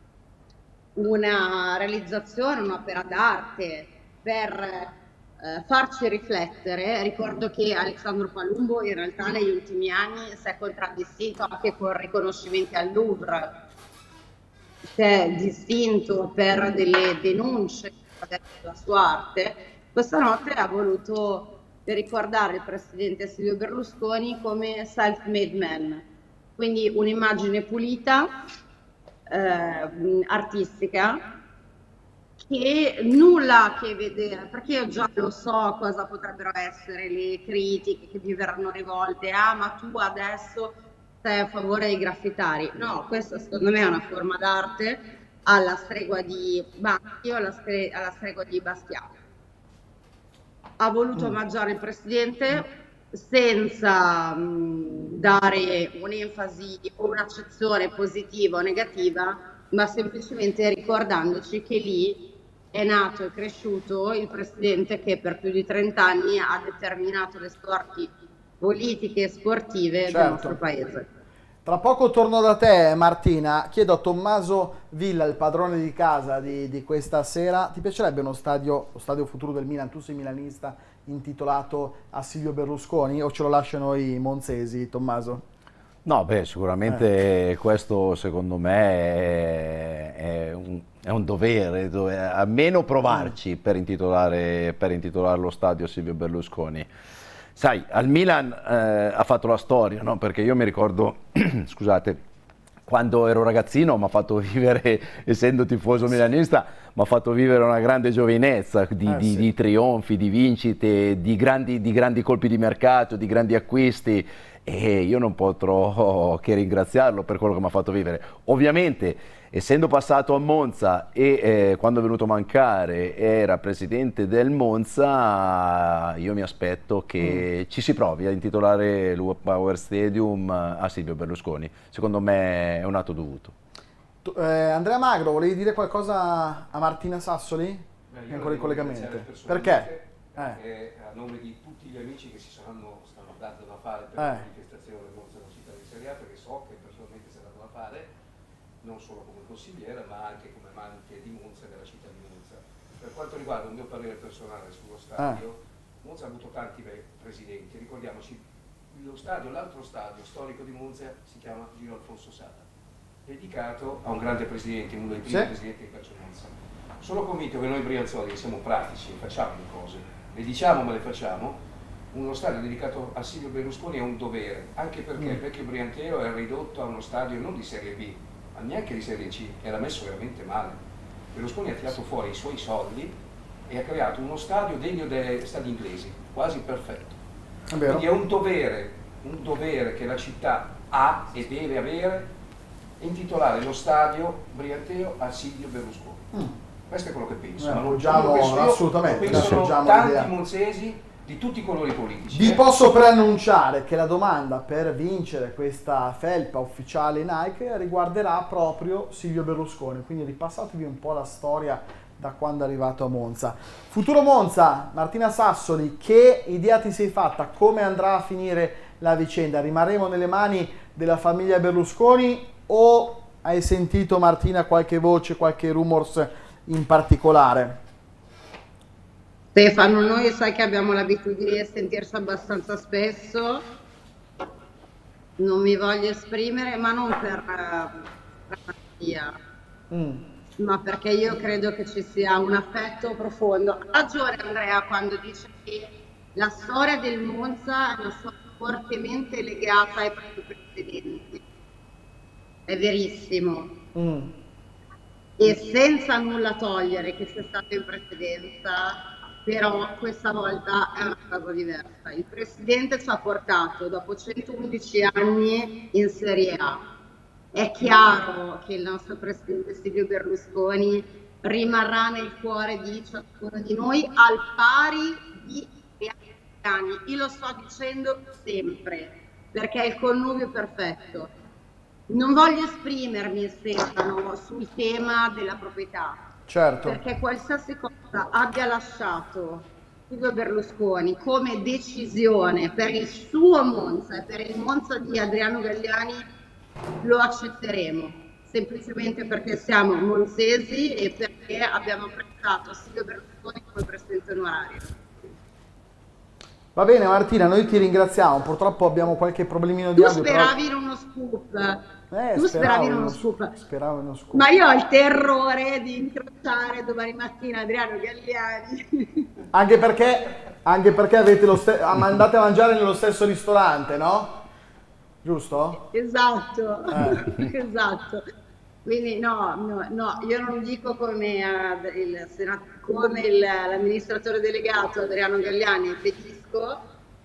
una realizzazione, un'opera d'arte per eh, farci riflettere. Ricordo che Alessandro Palumbo in realtà negli ultimi anni si è contraddistinto anche con riconoscimenti al Louvre, si è distinto per delle denunce della sua arte. Questa notte ha voluto ricordare il presidente Silvio Berlusconi come self-made man, quindi un'immagine pulita, eh, artistica, che nulla a che vedere, perché io già lo so cosa potrebbero essere le critiche che mi verranno rivolte. Ah, ma tu adesso sei a favore dei graffitari. No, questa secondo me è una forma d'arte alla stregua di Bansky o alla, stre alla stregua di Basquiat. Ha voluto omaggiare il presidente senza mh, dare un'enfasi o un'accezione positiva o negativa, ma semplicemente ricordandoci che lì è nato e cresciuto il presidente che per più di trenta anni ha determinato le sorti politiche e sportive certo. del nostro paese. Tra poco torno da te, Martina. Chiedo a Tommaso Villa, il padrone di casa di, di questa sera, ti piacerebbe uno stadio, lo stadio futuro del Milan, tu sei milanista, intitolato a Silvio Berlusconi, o ce lo lasciano i monzesi, Tommaso? No, beh, sicuramente eh. questo secondo me è, è, un, è un dovere, dove, almeno provarci mm. per, intitolare, per intitolare lo stadio a Silvio Berlusconi. Sai, al Milan eh, ha fatto la storia, no? Perché io mi ricordo, scusate, quando ero ragazzino mi ha fatto vivere, essendo tifoso milanista, mi ha fatto vivere una grande giovinezza di, eh, di, sì. di trionfi, di vincite, di grandi, di grandi colpi di mercato, di grandi acquisti, e io non potrò che ringraziarlo per quello che mi ha fatto vivere. Ovviamente, essendo passato a Monza e eh, quando è venuto a mancare era presidente del Monza, io mi aspetto che mm. ci si provi a intitolare l'U Power Stadium a Silvio Berlusconi. Secondo me è un atto dovuto. Tu, eh, Andrea Magro, volevi dire qualcosa a Martina Sassoli? Beh, è ancora il collegamento. Perché? Perché Eh. a nome di tutti gli amici che si saranno, stanno dando da fare per eh. la manifestazione del Monza della città di Serie A, perché so che personalmente si è dato da fare, non solo come consigliere, ma anche come amante di Monza e della città di Monza. Per quanto riguarda un mio parere personale sullo stadio, ah. Monza ha avuto tanti presidenti, ricordiamoci, lo stadio, l'altro stadio storico di Monza si chiama Gino Alfonso Sala, dedicato a un grande presidente, uno dei primi sì. presidenti del calcio Monza. Sono convinto che noi brianzoli siamo pratici e facciamo le cose, le diciamo ma le facciamo. Uno stadio dedicato a Silvio Berlusconi è un dovere, anche perché mm. il vecchio Briantero era ridotto a uno stadio non di Serie B, ma neanche di Serie C, era messo veramente male. Berlusconi ha tirato fuori i suoi soldi e ha creato uno stadio degno dei stadi inglesi, quasi perfetto. È Quindi è un dovere, un dovere che la città ha e deve avere, intitolare lo stadio Brianteo a Silvio Berlusconi. Mm. Questo è quello che penso. Eh, appoggiamo assolutamente. Pensano tanti monzesi, di tutti i colori politici. Vi eh. posso preannunciare che la domanda per vincere questa felpa ufficiale Nike riguarderà proprio Silvio Berlusconi, quindi ripassatevi un po' la storia da quando è arrivato a Monza. Futuro Monza, Martina Sassoli, che idea ti sei fatta? Come andrà a finire la vicenda? Rimarremo nelle mani della famiglia Berlusconi o hai sentito, Martina, qualche voce, qualche rumors in particolare? Stefano, noi sai che abbiamo l'abitudine di sentirci abbastanza spesso, non mi voglio esprimere, ma non per la malattia, mm. ma perché io credo che ci sia un affetto profondo. Ha ragione Andrea quando dice che la storia del Monza è una storia fortemente legata ai propri precedenti, è verissimo. Mm. E senza nulla togliere che sia stato in precedenza, però questa volta è una cosa diversa. Il Presidente ci ha portato dopo centoundici anni in Serie A. È chiaro che il nostro Presidente Silvio Berlusconi rimarrà nel cuore di ciascuno di noi al pari di anni. Io lo sto dicendo sempre, perché è il connubio perfetto. Non voglio esprimermi, Stefano, sul tema della proprietà. Certo. Perché qualsiasi cosa abbia lasciato Silvio Berlusconi come decisione per il suo Monza e per il Monza di Adriano Galliani lo accetteremo, semplicemente perché siamo monzesi e perché abbiamo apprezzato Silvio Berlusconi come presidente onorario. Va bene Martina, noi ti ringraziamo, purtroppo abbiamo qualche problemino di tu audio. Speravi però... in uno scoop. Eh, tu speravi in uno uno scoop. Speravo in uno scoop. Ma io ho il terrore di incrociare domani mattina Adriano Galliani. Anche perché, anche perché avete lo andate a mangiare nello stesso ristorante, no? Giusto? Esatto, eh. esatto. Quindi no, no, no, io non dico come, uh, il senato, come l'amministratore delegato Adriano Galliani, impedisco,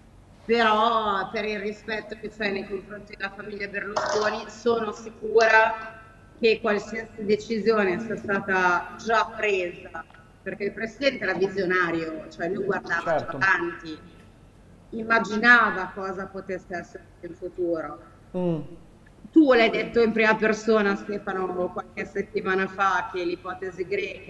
però per il rispetto che c'è nei confronti della famiglia Berlusconi sono sicura che qualsiasi decisione sia stata già presa, perché il Presidente era visionario, cioè lui guardava certo. già avanti, immaginava cosa potesse essere in futuro. Mm. Tu l'hai detto in prima persona, Stefano, qualche settimana fa, che l'ipotesi greca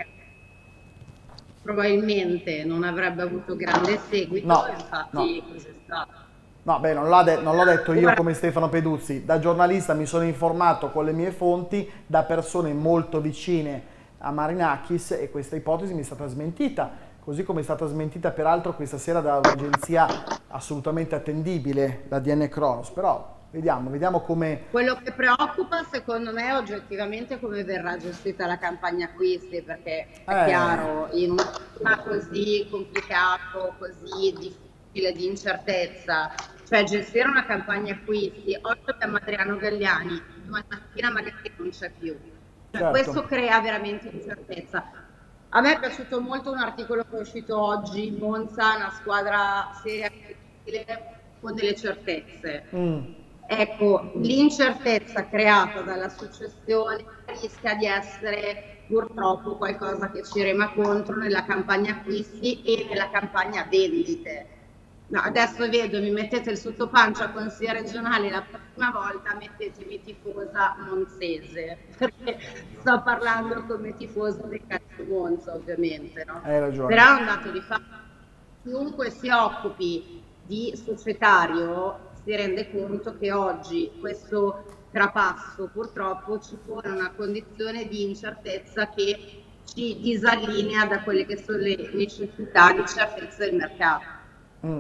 probabilmente non avrebbe avuto grande seguito, no, infatti no. cos'è stato. No, beh, non l'ho de detto io come Stefano Peduzzi, da giornalista mi sono informato con le mie fonti, da persone molto vicine a Marinakis, e questa ipotesi mi è stata smentita, così come è stata smentita peraltro questa sera da un'agenzia assolutamente attendibile, la D N Kronos, però vediamo, vediamo come... Quello che preoccupa secondo me è oggettivamente come verrà gestita la campagna acquisti, perché è eh. chiaro, in un clima così complicato, così difficile, di incertezza, cioè gestire una campagna acquisti, oggi abbiamo Adriano Galliani, domani mattina magari non c'è più. Cioè, certo. Questo crea veramente incertezza. A me è piaciuto molto un articolo che è uscito oggi in Monza, una squadra seria con delle certezze. Mm. Ecco, l'incertezza creata dalla successione rischia di essere purtroppo qualcosa che ci rema contro nella campagna acquisti e nella campagna vendite. No, adesso vedo, mi mettete il sottopancia con sia regionale, la prossima volta mettetemi tifosa monzese, perché sto parlando come tifoso del calcio Monza, ovviamente, no? Hai ragione. Però è un dato di fatto, chiunque si occupi di societario si rende conto che oggi questo trapasso purtroppo ci pone una condizione di incertezza che ci disallinea da quelle che sono le necessità di certezza del mercato. Mm.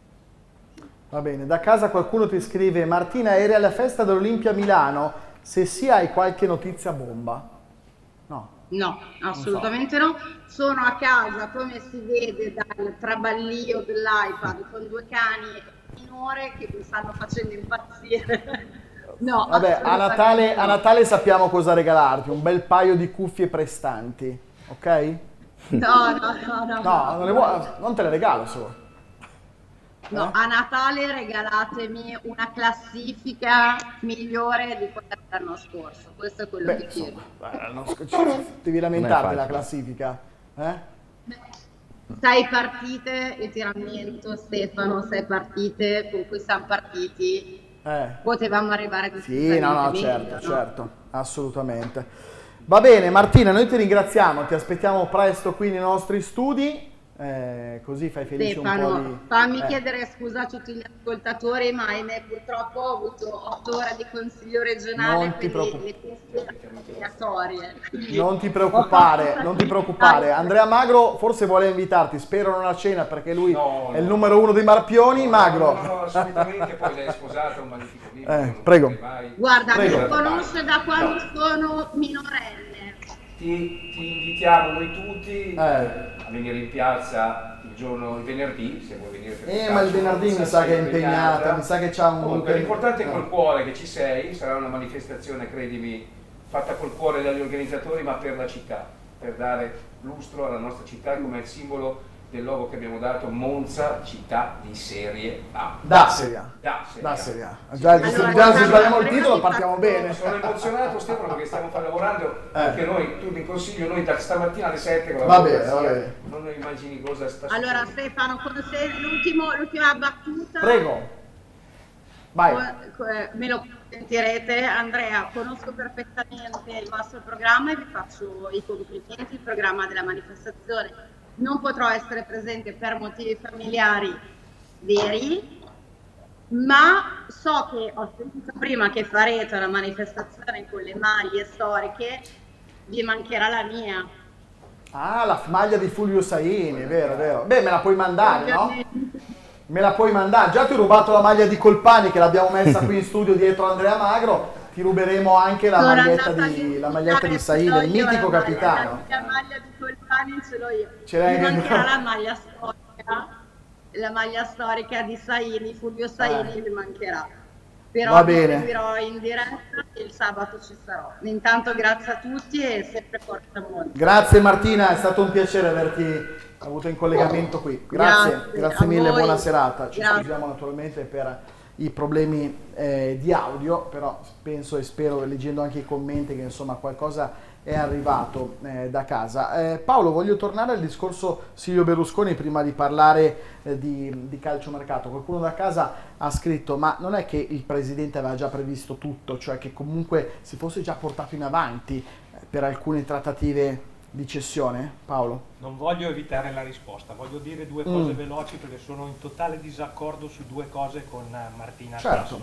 Va bene, da casa qualcuno ti scrive: Martina, eri alla festa dell'Olimpia Milano, se sì hai qualche notizia bomba? No. No, assolutamente so. no. Sono a casa, come si vede dal traballio dell'iPad, con due cani minore che mi stanno facendo impazzire. No, vabbè, a Natale, no. a Natale sappiamo cosa regalarti, un bel paio di cuffie prestanti, ok? No, no, no, no. No, non, le vuoi, non te le regalo solo. No, eh? A Natale regalatemi una classifica migliore di quella dell'anno scorso, questo è quello Beh, che chiedo. Insomma, devi lamentarti la classifica, eh? sei partite, io ti rammento Stefano, sei partite con cui siamo partiti, Eh. potevamo arrivare così. Sì, no, no, certo, certo, assolutamente. Va bene, Martina, noi ti ringraziamo, ti aspettiamo presto qui nei nostri studi, eh, così fai felice un po' Stefano, di... fammi eh. chiedere scusa a tutti gli ascoltatori, ma ahimè purtroppo ho avuto otto ore di consiglio regionale, Non ti quindi preoccup- le cuffie obbligatorie. Non ti preoccupare, non ti preoccupare. Andrea Magro forse vuole invitarti, spero non a cena perché lui No, è il no. numero uno dei Marpioni. Magro. No, no, no, assolutamente, poi lei è sposata, un magnifico bimbo. Eh, non prego. potrei mai- Guarda, Prego. mi conosce da quando sono minorenne. Ti, ti invitiamo noi tutti Eh. a venire in piazza il giorno, il venerdì, se vuoi venire per Eh, ma il venerdì mi sa che è impegnata, mi sa che c'ha un... Comunque, l'importante è Eh. col cuore che ci sei, sarà una manifestazione, credimi, fatta col cuore dagli organizzatori, ma per la città, per dare lustro alla nostra città come il simbolo del logo che abbiamo dato, Monza, città di Serie A. Da Serie A. Da Serie Da A. Serie A. Già, Allora, già se allora, sbagliamo il prima titolo di partiamo farlo- bene. Sono emozionato, Stefano, perché stiamo fa- lavorando Eh. anche noi, tu in consiglio, noi da stamattina alle sette con la Va bene, burocrazia, va bene. non immagini cosa sta Allora succedendo. Stefano, quando sei l'ultimo- l'ultima battuta, Prego. Vai. co- eh, me lo sentirete. Andrea, conosco perfettamente il vostro programma e vi faccio i complimenti, il programma della manifestazione. Non potrò essere presente per motivi familiari veri, ma so che ho sentito prima che farete una manifestazione con le maglie storiche, vi mancherà la mia. Ah, la maglia di Fulvio Saini, è vero, è vero. Beh, me la puoi mandare, no? Me la puoi mandare. Già ti ho rubato la maglia di Colpani che l'abbiamo messa qui in studio dietro Andrea Magro. Ti ruberemo anche la Sono maglietta andata di, a la maglietta di Saini, ce l'ho il io, mitico la capitano. maglia- La maglia di Colpani ce l'ho io. Ce l'hai Mi anche mancherà tu. la maglia storica, la maglia storica di Saini, Fulvio Saini Eh. mi mancherà. Però Va vi bene. seguirò in diretta e il sabato ci sarò. Intanto grazie a tutti e sempre forza Monza. Grazie Martina, è stato un piacere averti avuto in collegamento qui. Grazie, Grazie, grazie a mille, voi. buona serata. Ci Grazie. scusiamo naturalmente per i problemi eh, di audio, però penso e spero, leggendo anche i commenti, che insomma qualcosa è arrivato eh, da casa. Eh, Paolo, voglio tornare al discorso Silvio Berlusconi prima di parlare eh, di, di calciomercato. Qualcuno da casa ha scritto, ma non è che il Presidente aveva già previsto tutto, cioè che comunque si fosse già portato in avanti eh, per alcune trattative di cessione? Paolo? Non voglio evitare la risposta, voglio dire due Mm. cose veloci perché sono in totale disaccordo su due cose con eh, Martina Certo. Sassoli.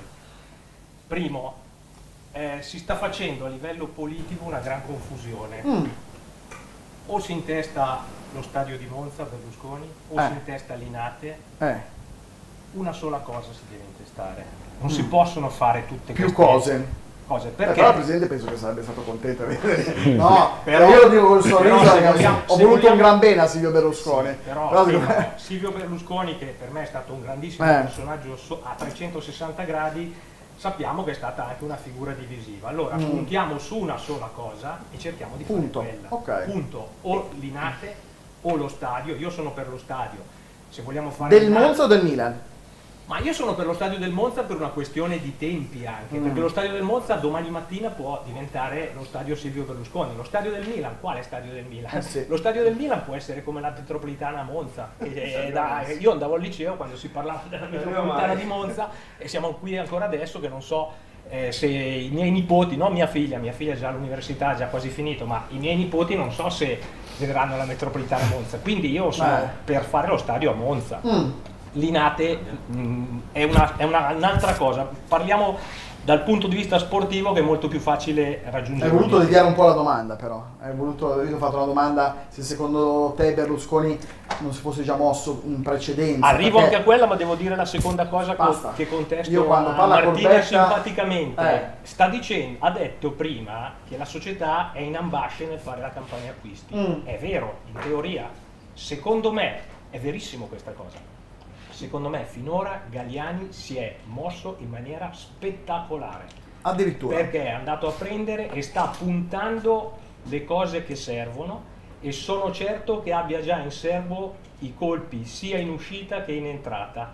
Primo, eh, si sta facendo a livello politico una gran confusione. Mm. O si intesta lo stadio di Monza Berlusconi, o Eh. si intesta Linate. Eh, Una sola cosa si deve intestare. Non Mm. si possono fare tutte più queste cose. cose. Eh, Perché? però il Presidente penso che sarebbe stato contento di vedere. No, Però- io lo dico col sorriso, però se perché vogliamo- ho se voluto vogliamo- un gran bene a Silvio Berlusconi. Sì, però, Però sì, dico- no, Silvio Berlusconi, che per me è stato un grandissimo Eh. personaggio so- a trecentosessanta gradi, sappiamo che è stata anche una figura divisiva. Allora Mm. puntiamo su una sola cosa e cerchiamo di Punto. fare quella. Ok. Punto. O Linate o lo stadio. Io sono per lo stadio. Se vogliamo fare Del Linate- Monza o del Milan? Ma io sono per lo stadio del Monza per una questione di tempi anche, Mm. perché lo stadio del Monza domani mattina può diventare lo stadio Silvio Berlusconi. Lo stadio del Milan, quale stadio del Milan? Eh sì. Lo stadio del Milan può essere come la metropolitana a Monza. E- e da- io andavo al liceo quando si parlava della metropolitana di Monza e siamo qui ancora adesso che non so eh, se i miei nipoti, non mia figlia, mia figlia è già all'università, ha già quasi finito, ma i miei nipoti non so se verranno alla metropolitana a Monza. Quindi io sono Eh. per fare lo stadio a Monza. Mm. Linate mh, è una- è una- un'altra cosa. Parliamo dal punto di vista sportivo, che è molto più facile raggiungere. Hai voluto deviare un po' la domanda, però. Hai voluto, io ti ho fatto una domanda se secondo te Berlusconi non si fosse già mosso in precedenza. Arrivo perché- anche a quella, ma devo dire la seconda cosa co- Basta. che contesto Io quando a parla Martina Corbetta- simpaticamente. Eh. Sta dicendo, ha detto prima che la società è in ambasce nel fare la campagna acquisti. Mm. È vero, in teoria. Secondo me è verissimo questa cosa. Secondo me finora Galliani si è mosso in maniera spettacolare. Addirittura. Perché è andato a prendere e sta puntando le cose che servono, e sono certo che abbia già in serbo i colpi sia in uscita che in entrata,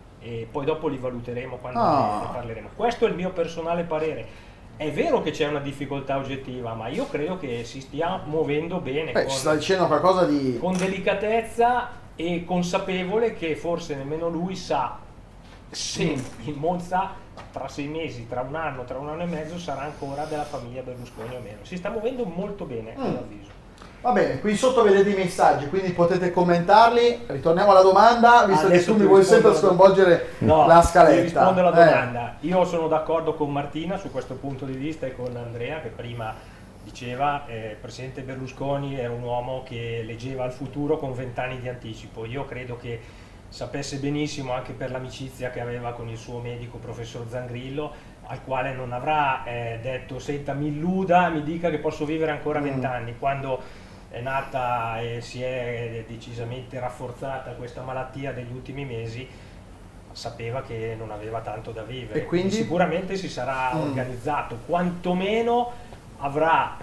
e poi dopo li valuteremo quando Ah. ne ne parleremo. Questo è il mio personale parere. È vero che c'è una difficoltà oggettiva, ma io credo che si stia muovendo bene, Beh, con, ci sta dicendo qualcosa di... con delicatezza e consapevole che forse nemmeno lui sa se il Monza tra sei mesi, tra un anno, tra un anno e mezzo sarà ancora della famiglia Berlusconi o meno. Si sta muovendo molto bene, a mio avviso. Va bene, qui sotto vedete i messaggi, quindi potete commentarli. Ritorniamo alla domanda, visto Adesso che tu mi vuoi sempre sconvolgere no, la scaletta. Ti rispondo alla Eh. domanda. Io sono d'accordo con Martina su questo punto di vista e con Andrea che prima diceva eh, il presidente Berlusconi è un uomo che leggeva il futuro con vent'anni di anticipo. Io credo che sapesse benissimo, anche per l'amicizia che aveva con il suo medico professor Zangrillo, al quale non avrà eh, detto senta mi illuda, mi dica che posso vivere ancora vent'anni, mm. quando è nata e si è decisamente rafforzata questa malattia degli ultimi mesi, sapeva che non aveva tanto da vivere. E quindi? Sicuramente si sarà mm. organizzato, quantomeno avrà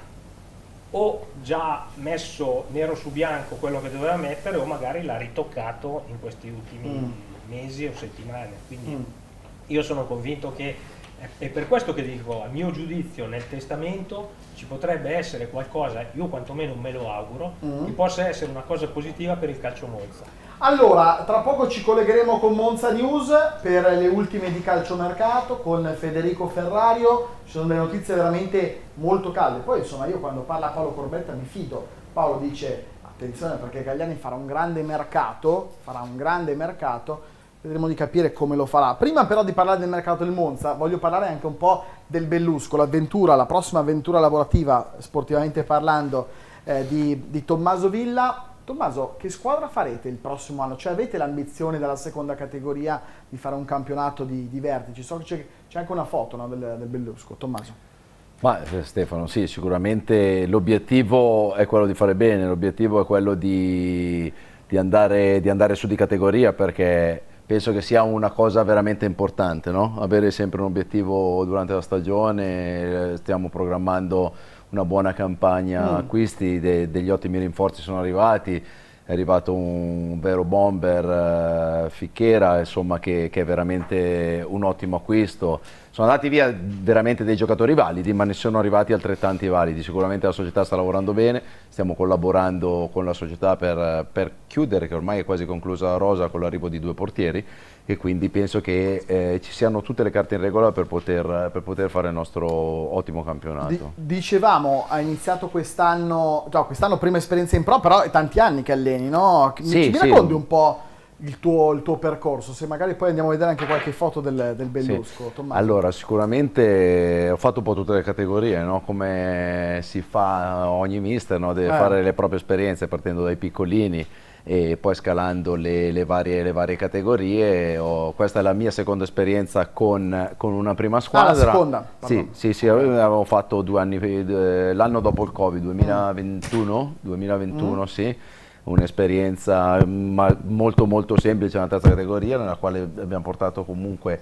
o già messo nero su bianco quello che doveva mettere o magari l'ha ritoccato in questi ultimi mm. mesi o settimane. Quindi mm. io sono convinto che è per questo che dico, a mio giudizio nel testamento ci potrebbe essere qualcosa, io quantomeno me lo auguro, mm. che possa essere una cosa positiva per il calcio Monza. Allora, tra poco ci collegheremo con Monza News per le ultime di calciomercato con Federico Ferrario, ci sono delle notizie veramente molto calde. Poi insomma io quando parla Paolo Corbetta mi fido, Paolo dice attenzione perché Galliani farà un grande mercato, farà un grande mercato, vedremo di capire come lo farà. Prima però di parlare del mercato del Monza, voglio parlare anche un po' del Bellusco, l'avventura, la prossima avventura lavorativa, sportivamente parlando, eh, di, di Tommaso Villa. Tommaso, che squadra farete il prossimo anno? Cioè avete l'ambizione dalla seconda categoria di fare un campionato di, di vertici? So che c'è anche una foto, no, del, del Bellusco. Tommaso. Ma Stefano, sì, sicuramente l'obiettivo è quello di fare bene, l'obiettivo è quello di, di, andare, di andare su di categoria, perché penso che sia una cosa veramente importante, no? Avere sempre un obiettivo durante la stagione. Stiamo programmando una buona campagna mm. acquisti, de, degli ottimi rinforzi sono arrivati, è arrivato un vero bomber, uh, Ficchera, insomma, che, che è veramente un ottimo acquisto. Sono andati via veramente dei giocatori validi, ma ne sono arrivati altrettanti validi. Sicuramente la società sta lavorando bene, stiamo collaborando con la società per, per chiudere, che ormai è quasi conclusa la rosa con l'arrivo di due portieri, e quindi penso che eh, ci siano tutte le carte in regola per poter, per poter fare il nostro ottimo campionato. Di, dicevamo, ha iniziato quest'anno, no, quest'anno prima esperienza in pro, però è tanti anni che alleni, no? Mi, sì, mi sì. racconti un po' il tuo, il tuo percorso, se magari poi andiamo a vedere anche qualche foto del, del Bellusco. Sì. Allora, sicuramente ho fatto un po' tutte le categorie, no? Come si fa ogni mister, no? Deve eh. fare le proprie esperienze partendo dai piccolini e poi scalando le, le, varie, le varie categorie. Ho, questa è la mia seconda esperienza con, con una prima squadra. Ah, la seconda? Sì, sì, sì, avevo fatto due anni, l'anno dopo il Covid, duemilaventuno, duemilaventuno, mm. sì. Un'esperienza molto molto semplice nella terza categoria, nella quale abbiamo portato comunque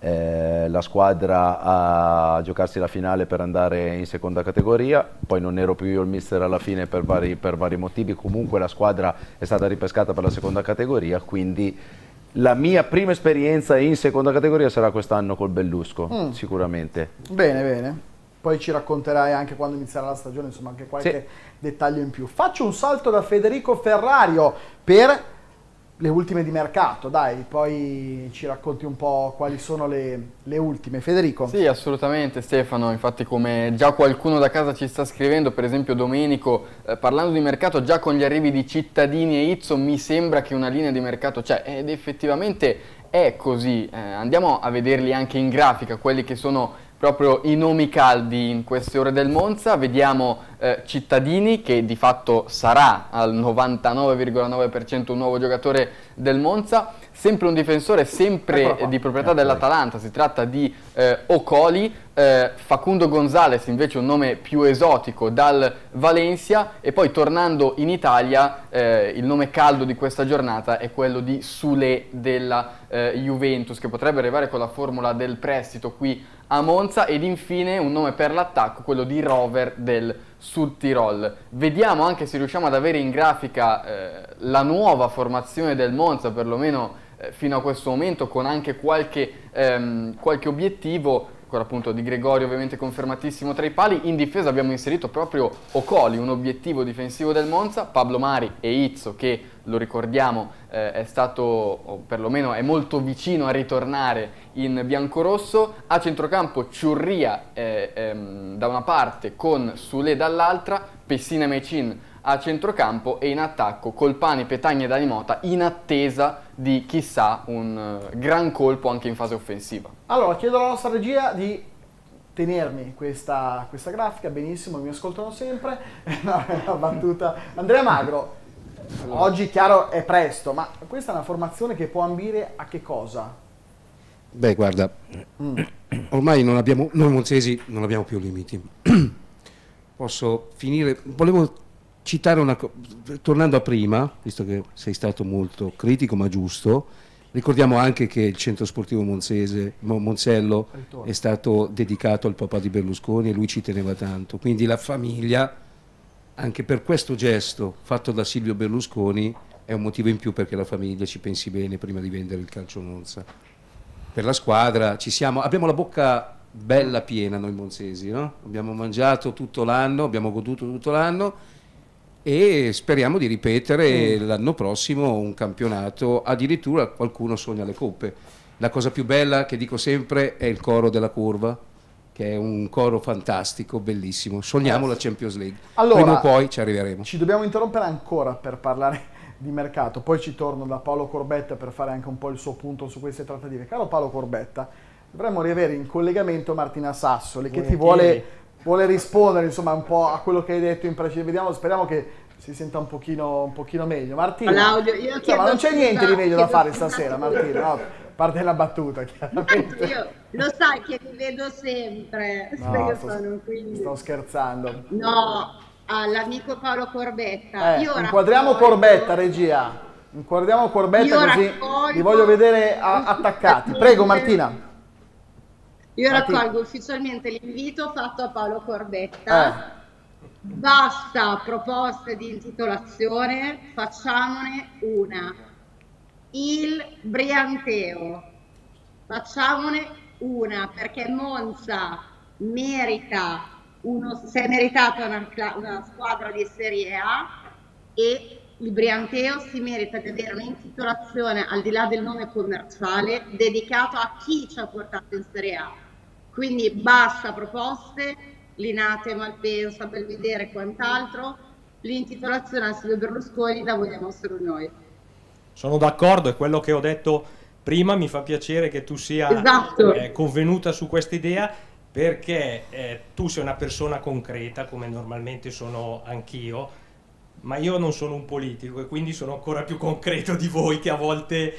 eh, la squadra a giocarsi la finale per andare in seconda categoria. Poi non ero più io il mister alla fine per vari, per vari motivi, comunque la squadra è stata ripescata per la seconda categoria, quindi la mia prima esperienza in seconda categoria sarà quest'anno col Bellusco, mm. sicuramente. Bene, bene. Poi ci racconterai anche quando inizierà la stagione, insomma, anche qualche sì. dettaglio in più. Faccio un salto da Federico Ferrario per le ultime di mercato, dai, poi ci racconti un po' quali sono le, le ultime. Federico? Sì, assolutamente Stefano, infatti come già qualcuno da casa ci sta scrivendo, per esempio Domenico, eh, parlando di mercato già con gli arrivi di Cittadini e Izzo mi sembra che una linea di mercato c'è, ed effettivamente è così. Eh, andiamo a vederli anche in grafica, quelli che sono proprio i nomi caldi in queste ore del Monza. Vediamo eh, Cittadini, che di fatto sarà al novantanove virgola nove per cento un nuovo giocatore del Monza, sempre un difensore, sempre di proprietà dell'Atalanta, si tratta di eh, Ocoli. eh, Facundo Gonzalez invece un nome più esotico dal Valencia, e poi tornando in Italia eh, il nome caldo di questa giornata è quello di Sule della eh, Juventus, che potrebbe arrivare con la formula del prestito qui a Monza. Ed infine un nome per l'attacco, quello di Rover del Sud Tirol. Vediamo anche se riusciamo ad avere in grafica eh, la nuova formazione del Monza, perlomeno eh, fino a questo momento, con anche qualche, ehm, qualche obiettivo. ancora appunto Di Gregorio ovviamente confermatissimo tra i pali. In difesa abbiamo inserito proprio Ocoli, un obiettivo difensivo del Monza, Pablo Mari e Izzo che, lo ricordiamo, eh, è stato, o perlomeno è molto vicino a ritornare in biancorosso. A centrocampo Ciurria eh, ehm, da una parte con Sule dall'altra, Pessina e Mecin a centrocampo, e in attacco Colpani, Petagna e Dani Mota, in attesa di chissà un uh, gran colpo anche in fase offensiva. Allora chiedo alla nostra regia di tenermi questa, questa grafica, benissimo, mi ascoltano sempre. No, è una battuta. Andrea Magro, oggi chiaro è presto, ma questa è una formazione che può ambire a che cosa? Beh, guarda, mm. ormai non abbiamo, noi monzesi non abbiamo più limiti. Posso finire, volevo citare una cosa, tornando a prima, visto che sei stato molto critico ma giusto, ricordiamo anche che il centro sportivo monzese, Monzello, è stato dedicato al papà di Berlusconi e lui ci teneva tanto, quindi la famiglia, anche per questo gesto fatto da Silvio Berlusconi, è un motivo in più perché la famiglia ci pensi bene prima di vendere il calcio Monza. Per la squadra ci siamo, abbiamo la bocca bella piena noi monzesi, no? Abbiamo mangiato tutto l'anno, abbiamo goduto tutto l'anno e speriamo di ripetere mm. l'anno prossimo un campionato, addirittura qualcuno sogna le coppe. La cosa più bella che dico sempre è il coro della curva, che è un coro fantastico, bellissimo. Sogniamo la Champions League, allora, prima o poi ci arriveremo. Ci dobbiamo interrompere ancora per parlare di mercato, poi ci torno da Paolo Corbetta per fare anche un po' il suo punto su queste trattative. Caro Paolo Corbetta, dovremmo riavere in collegamento Martina Sassoli, che ti vuole, vuole rispondere insomma un po' a quello che hai detto in precedenza. Vediamo, speriamo che si senta un pochino, un pochino meglio. Martina, Claudio, io cioè, ma non c'è niente di meglio da fare scusa. stasera, Martina, no? A parte la battuta, chiaramente. Io, lo sai che vi vedo sempre, No, sto, sono, quindi... sto scherzando. No, all'amico Paolo Corbetta. Eh, io inquadriamo raccolgo... Corbetta, regia. Inquadriamo Corbetta Io così raccolgo... li voglio vedere a, attaccati. Prego Martina. Io Martina. raccolgo ufficialmente l'invito fatto a Paolo Corbetta. Eh. Basta proposte di intitolazione, facciamone una. Il Brianteo. Facciamone una, perché Monza merita uno, si è meritata una, una squadra di Serie A e il Brianteo si merita di avere un'intitolazione al di là del nome commerciale dedicato a chi ci ha portato in Serie A. Quindi basta proposte, Linate, Malpensa, Belvedere e quant'altro, l'intitolazione a Silvio Berlusconi la vogliamo solo noi. Sono d'accordo, è quello che ho detto prima, mi fa piacere che tu sia esatto. eh, convenuta su questa idea, perché eh, tu sei una persona concreta, come normalmente sono anch'io, ma io non sono un politico e quindi sono ancora più concreto di voi che a volte,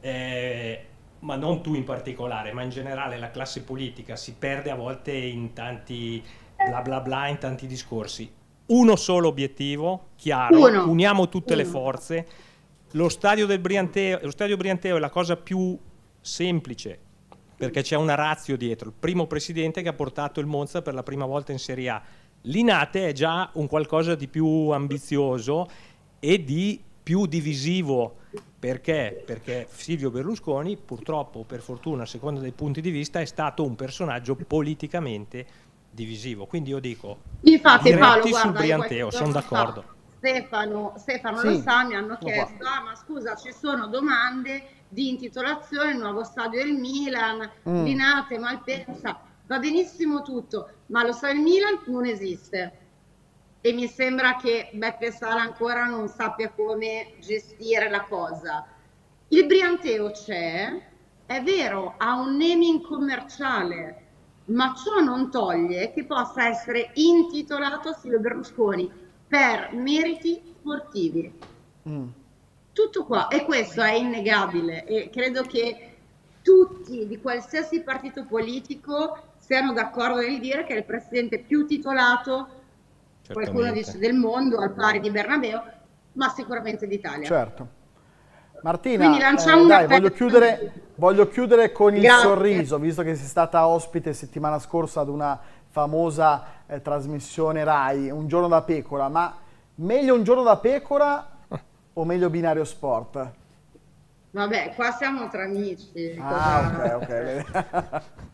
eh, ma non tu in particolare, ma in generale la classe politica si perde a volte in tanti bla bla bla, in tanti discorsi. Uno solo obiettivo, chiaro, Uno. uniamo tutte Uno. le forze. Lo stadio del Brianteo, lo stadio Brianteo è la cosa più semplice, perché c'è una ratio dietro. Il primo presidente che ha portato il Monza per la prima volta in Serie A. Linate è già un qualcosa di più ambizioso e di più divisivo. Perché? Perché Silvio Berlusconi, purtroppo o per fortuna, a seconda dei punti di vista, è stato un personaggio politicamente divisivo. Quindi io dico, infatti Paolo, sul guarda, Brianteo, sono d'accordo. Stefano, Stefano Sì. Lo sa, mi hanno Oh, chiesto, ah ma scusa, ci sono domande di intitolazione, il nuovo stadio del Milan, Mm. Linate, Malpensa, va benissimo tutto, ma lo stadio del Milan non esiste. E mi sembra che Beppe Sala ancora non sappia come gestire la cosa. Il Brianteo c'è, è vero, ha un naming commerciale, ma ciò non toglie che possa essere intitolato a Silvio Berlusconi per meriti sportivi. Mm. Tutto qua, e questo è innegabile, e credo che tutti di qualsiasi partito politico siano d'accordo nel dire che è il presidente più titolato, Certamente. qualcuno dice del mondo, al pari di Bernabeu, ma sicuramente d'Italia. Certo. Martina, Quindi lanciamo eh, un dai, appello voglio chiudere, voglio chiudere con il Grazie. sorriso, visto che sei stata ospite settimana scorsa ad una famosa eh, trasmissione Rai, Un giorno da pecora, ma meglio Un giorno da pecora o meglio Binario Sport? Vabbè, qua siamo tra amici. Ah, ok, ok.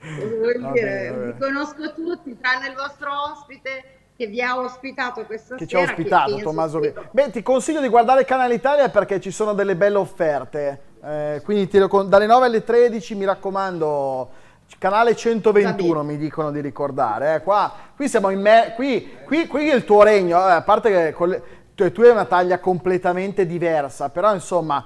Vuol dire, vi conosco tutti, tranne il vostro ospite che vi ha ospitato questa che sera. Che ci ha ospitato, che Tommaso che... Beh, ti consiglio di guardare Canale Italia perché ci sono delle belle offerte. Eh, quindi ti lo, dalle nove alle tredici, mi raccomando, canale centoventuno mi dicono di ricordare. Eh. Qua, qui siamo in me, qui, qui, qui è il tuo regno, eh, a parte che con le, tu, tu hai una taglia completamente diversa, però insomma,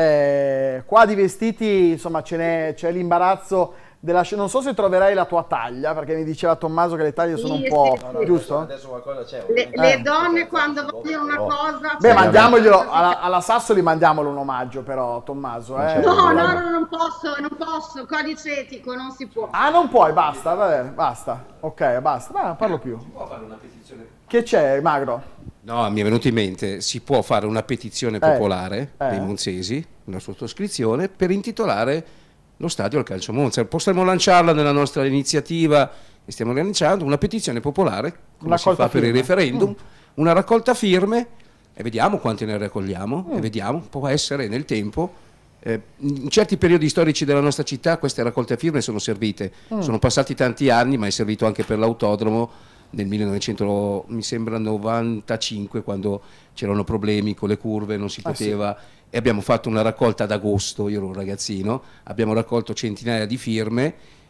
eh, qua di vestiti insomma c'è l'imbarazzo. Della, non so se troverai la tua taglia, perché mi diceva Tommaso che le taglie sono Sì, un po'... sì, sì. giusto? Adesso qualcosa c'è. Le, Eh. le donne quando vogliono una cosa... Beh, cioè, mandiamoglielo, alla, alla Sassoli mandiamolo un omaggio però, Tommaso. Eh. No, no, no, non posso, non posso, codice etico, non si può. Ah, non puoi, basta, vabbè, basta. Ok, basta, ma non parlo più. Si può fare una petizione? Che c'è, Magro? No, mi è venuto in mente, si può fare una petizione popolare eh, eh. dei monzesi, una sottoscrizione, per intitolare lo stadio al Calcio Monza. Possiamo lanciarla nella nostra iniziativa che stiamo lanciando, una petizione popolare, come una si fa per il referendum, mm. una raccolta firme, e vediamo quante ne raccogliamo, mm. e vediamo, può essere nel tempo. Eh, in certi periodi storici della nostra città queste raccolte firme sono servite, mm. sono passati tanti anni, ma è servito anche per l'autodromo nel millenovecento, mi sembra novantacinque, quando c'erano problemi con le curve, non si poteva, ah, sì. e abbiamo fatto una raccolta ad agosto, io ero un ragazzino, abbiamo raccolto centinaia di firme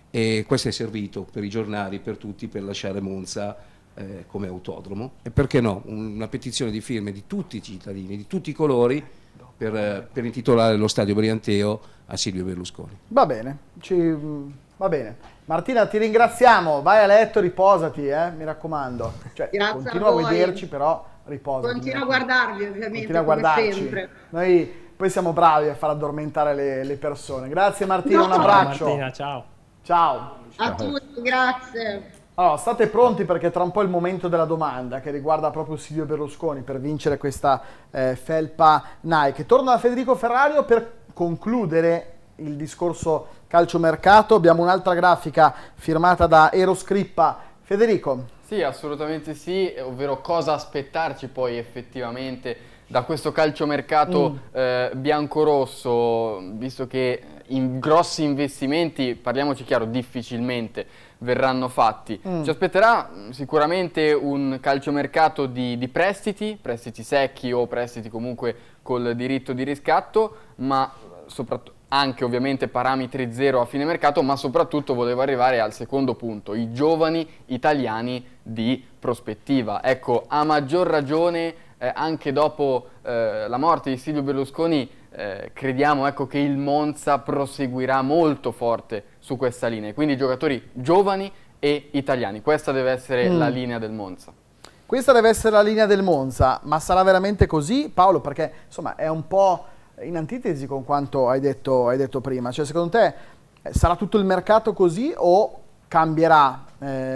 e questo è servito per i giornali, per tutti, per lasciare Monza eh, come autodromo. E perché no, una petizione di firme di tutti i cittadini, di tutti i colori, per, per intitolare lo stadio Brianteo a Silvio Berlusconi. Va bene, ci, va bene. Martina, ti ringraziamo, vai a letto, riposati, eh, mi raccomando. Cioè, continua a, a vederci, però riposati. Continua a guardarvi, ovviamente, continua a guardarci. Sempre. Noi poi siamo bravi a far addormentare le, le persone. Grazie Martina, no. un abbraccio. Ciao Martina, ciao. Ciao. A tutti, grazie. Allora, state pronti perché tra un po' è il momento della domanda che riguarda proprio Silvio Berlusconi per vincere questa eh, felpa Nike. Torno da Federico Ferrario per concludere il discorso calciomercato. Abbiamo un'altra grafica firmata da Eros Crippa. Federico. Sì, assolutamente sì, ovvero cosa aspettarci poi effettivamente da questo calciomercato mm. eh, biancorosso, visto che in grossi investimenti, parliamoci chiaro, difficilmente verranno fatti. Mm. Ci aspetterà sicuramente un calciomercato di, di prestiti, prestiti secchi o prestiti comunque col diritto di riscatto, ma soprattutto anche ovviamente parametri zero a fine mercato, ma soprattutto volevo arrivare al secondo punto, i giovani italiani di prospettiva. Ecco, a maggior ragione eh, anche dopo eh, la morte di Silvio Berlusconi eh, crediamo ecco, che il Monza proseguirà molto forte su questa linea, quindi giocatori giovani e italiani, questa deve essere mm. la linea del Monza. Questa deve essere la linea del Monza, ma sarà veramente così, Paolo? Perché insomma è un po' in antitesi con quanto hai detto, hai detto prima. Cioè, secondo te eh, sarà tutto il mercato così o cambierà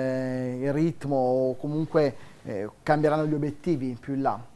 eh, il ritmo o comunque eh, cambieranno gli obiettivi più in là?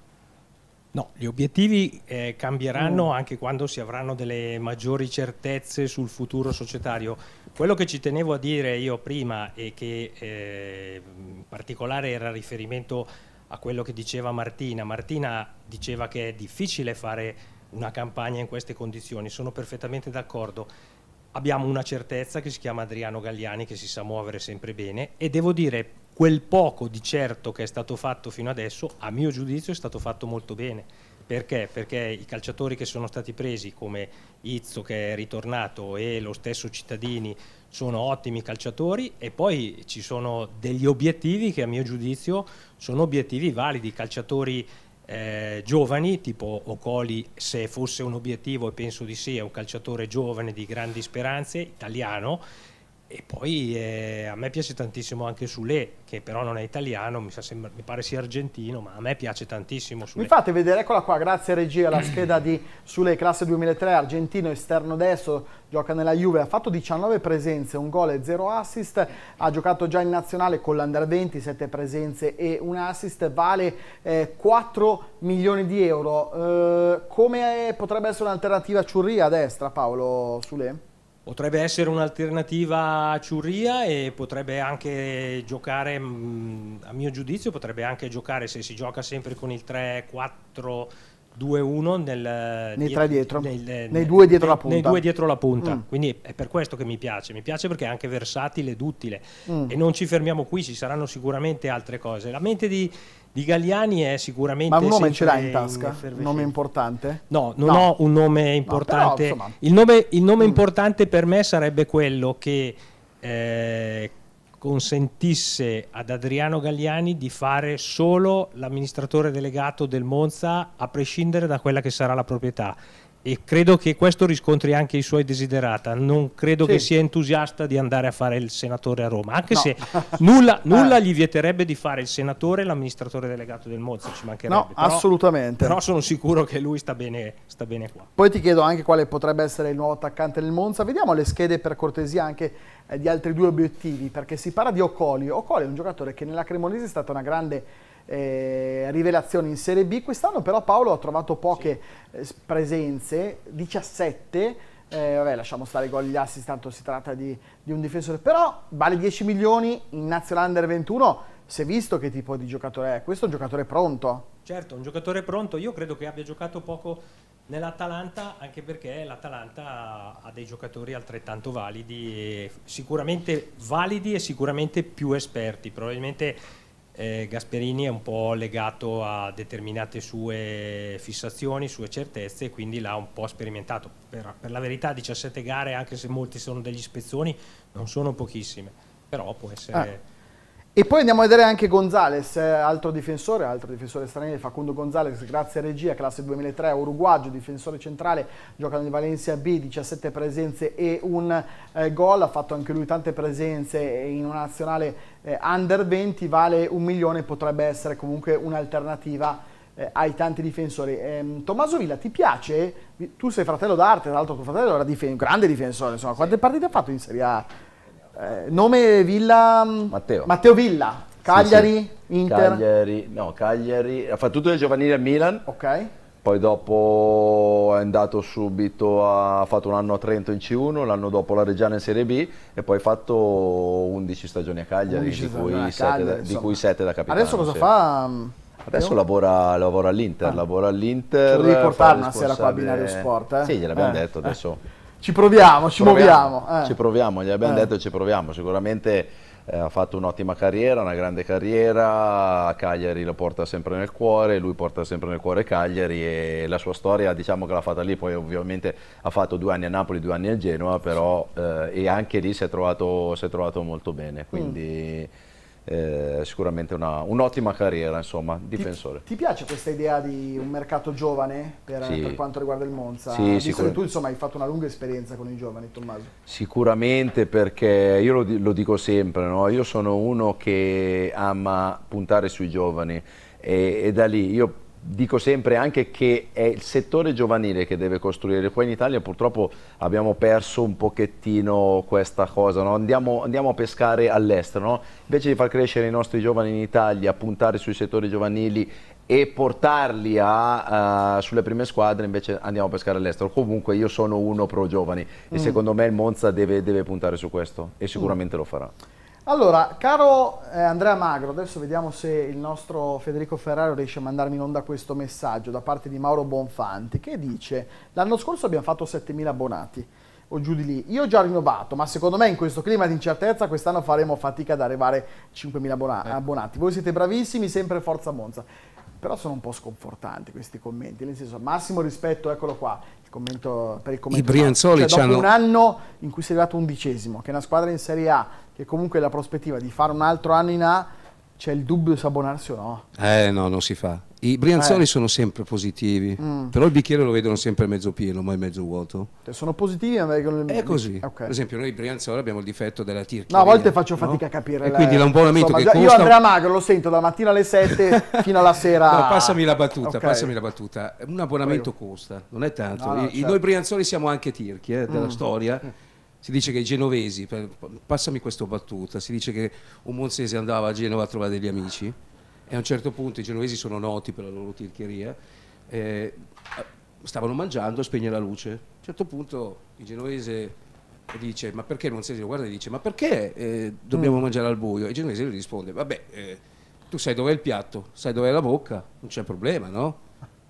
No, gli obiettivi eh, cambieranno mm. anche quando si avranno delle maggiori certezze sul futuro societario. Quello che ci tenevo a dire io prima e che eh, in particolare era riferimento a quello che diceva Martina. Martina diceva che è difficile fare una campagna in queste condizioni, sono perfettamente d'accordo. Abbiamo una certezza che si chiama Adriano Galliani, che si sa muovere sempre bene, e devo dire quel poco di certo che è stato fatto fino adesso, a mio giudizio è stato fatto molto bene. Perché? Perché i calciatori che sono stati presi, come Izzo che è ritornato e lo stesso Cittadini, sono ottimi calciatori, e poi ci sono degli obiettivi che a mio giudizio sono obiettivi validi, calciatori Eh, giovani tipo Ocoli, se fosse un obiettivo, e penso di sì, è un calciatore giovane di grandi speranze, italiano. E poi eh, a me piace tantissimo anche Sule, che però non è italiano, mi, sa sembra, mi pare sia argentino, ma a me piace tantissimo Sule. Mi fate vedere, eccola qua, grazie regia, la scheda di Sule, classe duemilatré, argentino, esterno destro, gioca nella Juve, ha fatto diciannove presenze, un gol e zero assist, ha giocato già in nazionale con l'Under venti, sette presenze e un assist, vale eh, quattro milioni di euro. Eh, come potrebbe essere un'alternativa a Ciurria a destra, Paolo Sule? Potrebbe essere un'alternativa a Ciurria e potrebbe anche giocare, a mio giudizio, potrebbe anche giocare, se si gioca sempre con il tre quattro due uno nel, nei tre dietro, nel, nei nel, due dietro nei, la punta. Nei due dietro la punta. Mm. Quindi è per questo che mi piace. Mi piace perché è anche versatile ed utile. Mm. E non ci fermiamo qui, ci saranno sicuramente altre cose. La mente di, di Galliani è sicuramente. Ma un nome ce sempre l'hai in tasca? in Un nome importante? No, non No. ho un nome importante. No, però, insomma. il nome, il nome Mm. importante per me sarebbe quello che eh, consentisse ad Adriano Galliani di fare solo l'amministratore delegato del Monza a prescindere da quella che sarà la proprietà. E credo che questo riscontri anche i suoi desiderata. Non credo Sì. che sia entusiasta di andare a fare il senatore a Roma, anche No. se nulla, nulla Eh. gli vieterebbe di fare il senatore e l'amministratore delegato del Monza, ci mancherebbe. No, Però- assolutamente. Però sono sicuro che lui sta bene, sta bene qua. Poi ti chiedo anche quale potrebbe essere il nuovo attaccante del Monza. Vediamo le schede per cortesia anche eh, di altri due obiettivi, perché si parla di Ocoli. Ocoli è un giocatore che nella Cremonese è stata una grande eh, rivelazione in Serie B. Quest'anno però Paolo ha trovato poche eh, presenze, diciassette. Eh, vabbè, lasciamo stare i gol, gli assist, tanto si tratta di, di un difensore. Però vale dieci milioni in Nazionale Under ventuno. Si è visto che tipo di giocatore è. Questo è un giocatore pronto. Certo, un giocatore pronto. Io credo che abbia giocato poco nell'Atalanta, anche perché l'Atalanta ha dei giocatori altrettanto validi, e sicuramente validi e sicuramente più esperti. Probabilmente eh, Gasperini è un po' legato a determinate sue fissazioni, sue certezze, e quindi l'ha un po' sperimentato. Per, per la verità diciassette gare, anche se molti sono degli spezzoni, non sono pochissime, però può essere... Ah. E poi andiamo a vedere anche Gonzalez, eh, altro difensore, altro difensore straniero, Facundo Gonzalez, grazie a regia, classe duemilatré, uruguagio, difensore centrale, gioca nel Valencia B, diciassette presenze e un eh, gol, ha fatto anche lui tante presenze in una nazionale eh, under venti, vale un milione, potrebbe essere comunque un'alternativa eh, ai tanti difensori. Eh, Tommaso Villa, ti piace? Tu sei fratello d'arte, tra l'altro tuo fratello era difen- grande difensore, insomma, quante partite ha fatto in Serie A? Eh, nome Villa Matteo. Matteo Villa, Cagliari, Sì, sì. Inter. Cagliari, no, Cagliari, ha fatto tutto il giovanile al Milan. Ok. Poi dopo è andato subito, a, ha fatto un anno a Trento in C uno, l'anno dopo la Reggiana in Serie B e poi ha fatto undici stagioni a Cagliari, undici di stagioni cui a sette da- Cagliari, di insomma. cui sette da capitano. Adesso cosa sì. fa? Adesso lavora, lavora all'Inter, Ah. lavora all'Inter. Ce lo devi fa portare una sera qua a responsabile- Binario Sport, eh? Sì, gliel'abbiamo Eh, detto eh. adesso. Ci proviamo, ci muoviamo. eh. Ci proviamo, gli abbiamo Eh. detto ci proviamo. Sicuramente eh, ha fatto un'ottima carriera, una grande carriera. Cagliari lo porta sempre nel cuore, lui porta sempre nel cuore Cagliari e la sua storia diciamo che l'ha fatta lì. Poi ovviamente ha fatto due anni a Napoli, due anni a Genoa, però eh, e anche lì si è trovato, si è trovato molto bene. Quindi eh, sicuramente una- un'ottima carriera, insomma, difensore. Ti piace questa idea di un mercato giovane per, Sì. per quanto riguarda il Monza? Sì, Visto sicur- che tu insomma hai fatto una lunga esperienza con i giovani, Tommaso. Sicuramente, perché io lo, di- lo dico sempre, no? Io sono uno che ama puntare sui giovani e, e da lì io dico sempre anche che è il settore giovanile che deve costruire. Qua in Italia purtroppo abbiamo perso un pochettino questa cosa, no? andiamo, andiamo a pescare all'estero, no? Invece di far crescere i nostri giovani in Italia, puntare sui settori giovanili e portarli a, a, sulle prime squadre, invece andiamo a pescare all'estero. Comunque io sono uno pro giovani e Mm. secondo me il Monza deve, deve puntare su questo e sicuramente lo farà. Allora, caro eh, Andrea Magro, adesso vediamo se il nostro Federico Ferraro riesce a mandarmi in onda questo messaggio da parte di Mauro Bonfanti, che dice: l'anno scorso abbiamo fatto settemila abbonati, o giù di lì, io ho già rinnovato, ma secondo me in questo clima di incertezza quest'anno faremo fatica ad arrivare a cinquemila abbona- abbonati. Voi siete bravissimi, sempre forza Monza. Però sono un po' sconfortanti questi commenti, nel senso, massimo rispetto, eccolo qua, il commento per il commento. I Brianzoli cioè, dopo c'hanno- un anno in cui sei arrivato undicesimo, che è una squadra in Serie A, che comunque ha la prospettiva di fare un altro anno in A, c'è il dubbio se abbonarsi o no. Eh no, non si fa. I Brianzoli Eh. sono sempre positivi, Mm. però il bicchiere lo vedono sempre mezzo pieno, mai mezzo vuoto. Cioè, sono positivi ma vengono- È così. Ok. Per esempio noi Brianzoli abbiamo il difetto della tirchia. No, a volte faccio fatica a capire. E la- quindi l'abbonamento insomma, che già- costa... Io Andrea Magro lo sento dalla mattina alle sette fino alla sera. No, passami la battuta, Ok. passami la battuta. Un abbonamento costa, non è tanto. No, no, I- certo. Noi Brianzoli siamo anche tirchi eh, della Mm. storia. Si dice che i genovesi, per- passami questa battuta, si dice che un monzese andava a Genova a trovare degli amici e a un certo punto i genovesi sono noti per la loro tirchieria, eh, stavano mangiando, spegne la luce. A un certo punto il genovese dice: ma perché il monzese lo guarda e dice: ma perché eh, dobbiamo Mm. mangiare al buio? E il genovese gli risponde: vabbè, eh, tu sai dov'è il piatto, sai dov'è la bocca, non c'è problema, no?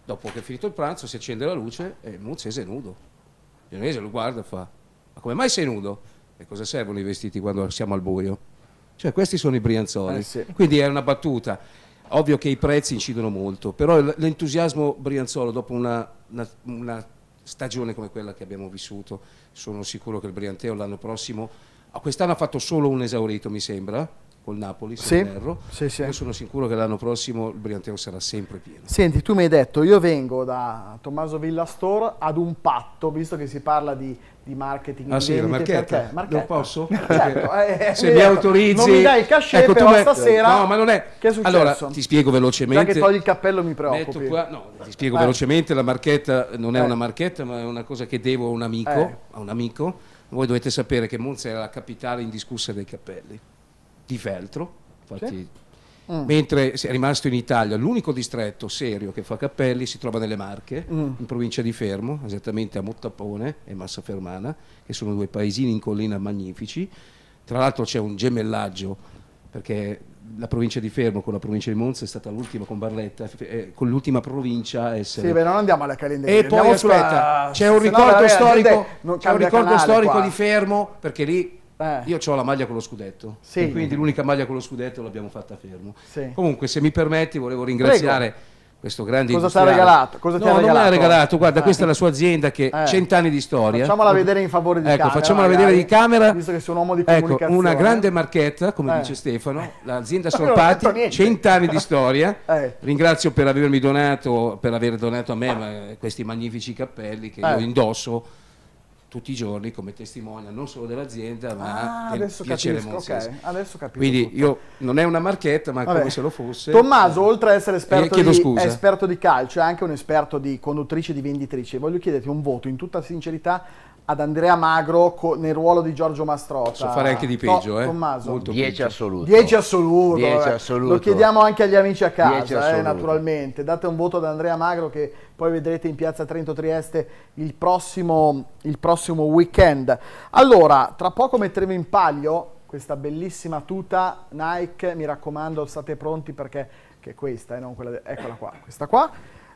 dopo che è finito il pranzo si accende la luce e il monzese è nudo. Il genovese lo guarda e fa: ma come mai sei nudo? E cosa servono i vestiti quando siamo al buio? Cioè questi sono i brianzoli. Eh sì. Quindi è una battuta. Ovvio che i prezzi incidono molto, però l'entusiasmo brianzolo dopo una, una, una stagione come quella che abbiamo vissuto, sono sicuro che il Brianteo l'anno prossimo, quest'anno ha fatto solo un esaurito mi sembra, col Napoli, se sì, non erro. sì, sì. Io sono sicuro che l'anno prossimo il Brianteo sarà sempre pieno. Senti, tu mi hai detto, io vengo da Tommaso Villastore ad un patto, visto che si parla di, di marketing. Ah sì, la marchetta? Perché? Marchetta. Non posso? Certo, eh, se mi autorizzi... Non mi dai il cachet, ecco, però me... stasera... No, ma non è... Che è successo? Allora, ti spiego velocemente... Già che togli il cappello mi preoccupi. Metto qua... No, ti spiego eh. velocemente, la marchetta non è eh. una marchetta, ma è una cosa che devo a un amico, eh. a un amico. Voi dovete sapere che Monza è la capitale indiscussa dei cappelli, di feltro. Infatti, sì. mm. mentre è rimasto in Italia l'unico distretto serio che fa cappelli si trova nelle Marche, mm. in provincia di Fermo, esattamente a Mottapone e Massafermana, che sono due paesini in collina magnifici. Tra l'altro c'è un gemellaggio, perché la provincia di Fermo con la provincia di Monza è stata l'ultima con Barletta, eh, con l'ultima provincia a essere... Sì, beh, non andiamo alla calendaria. E poi aspetta, c'è un ricordo storico, c'è un ricordo storico di Fermo, perché lì... Eh. Io ho la maglia con lo scudetto, sì. e quindi l'unica maglia con lo scudetto l'abbiamo fatta a Fermo. Sì. Comunque, se mi permetti, volevo ringraziare Prego. questo grande Cosa industriale. ti ha regalato? Cosa no, ti ha regalato? non me l'ha regalato, guarda, eh. questa è la sua azienda che ha eh. cent'anni di storia. Facciamola vedere in favore di ecco, camera. Facciamola magari, vedere di camera. Visto che sei un uomo di ecco, comunicazione. una grande marchetta, come eh. dice Stefano, l'azienda Sorpati, cent'anni di storia. eh. Ringrazio per avermi donato, per aver donato a me ma, questi magnifici cappelli che eh. io indosso tutti i giorni come testimone non solo dell'azienda ma ah, del piacere monzese. Okay. Adesso capisco quindi tutto. Io non è una marchetta ma Vabbè. come se lo fosse. Tommaso, oltre ad essere esperto, eh, di, esperto di calcio, è anche un esperto di conduttrice e di venditrice. Voglio chiederti un voto in tutta sincerità ad Andrea Magro nel ruolo di Giorgio Mastrota. Posso fare anche di peggio, eh? Tommaso. dieci assoluto. dieci assoluto. dieci assoluto. Lo chiediamo anche agli amici a casa, eh, naturalmente. Date un voto ad Andrea Magro che poi vedrete in piazza Trento Trieste il prossimo, il prossimo weekend. Allora, tra poco metteremo in palio questa bellissima tuta Nike, mi raccomando state pronti perché che è questa, eh, non quella de- eccola qua, questa qua.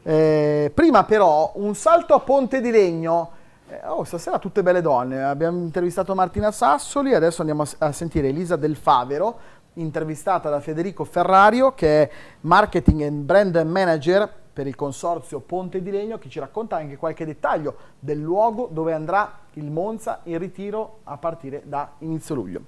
Eh, prima però un salto a Ponte di Legno. Eh, oh, stasera tutte belle donne, abbiamo intervistato Martina Sassoli, adesso andiamo a, a sentire Elisa Del Favero, intervistata da Federico Ferrario, che è Marketing and Brand Manager per il consorzio Ponte di Legno, che ci racconta anche qualche dettaglio del luogo dove andrà il Monza in ritiro a partire da inizio luglio.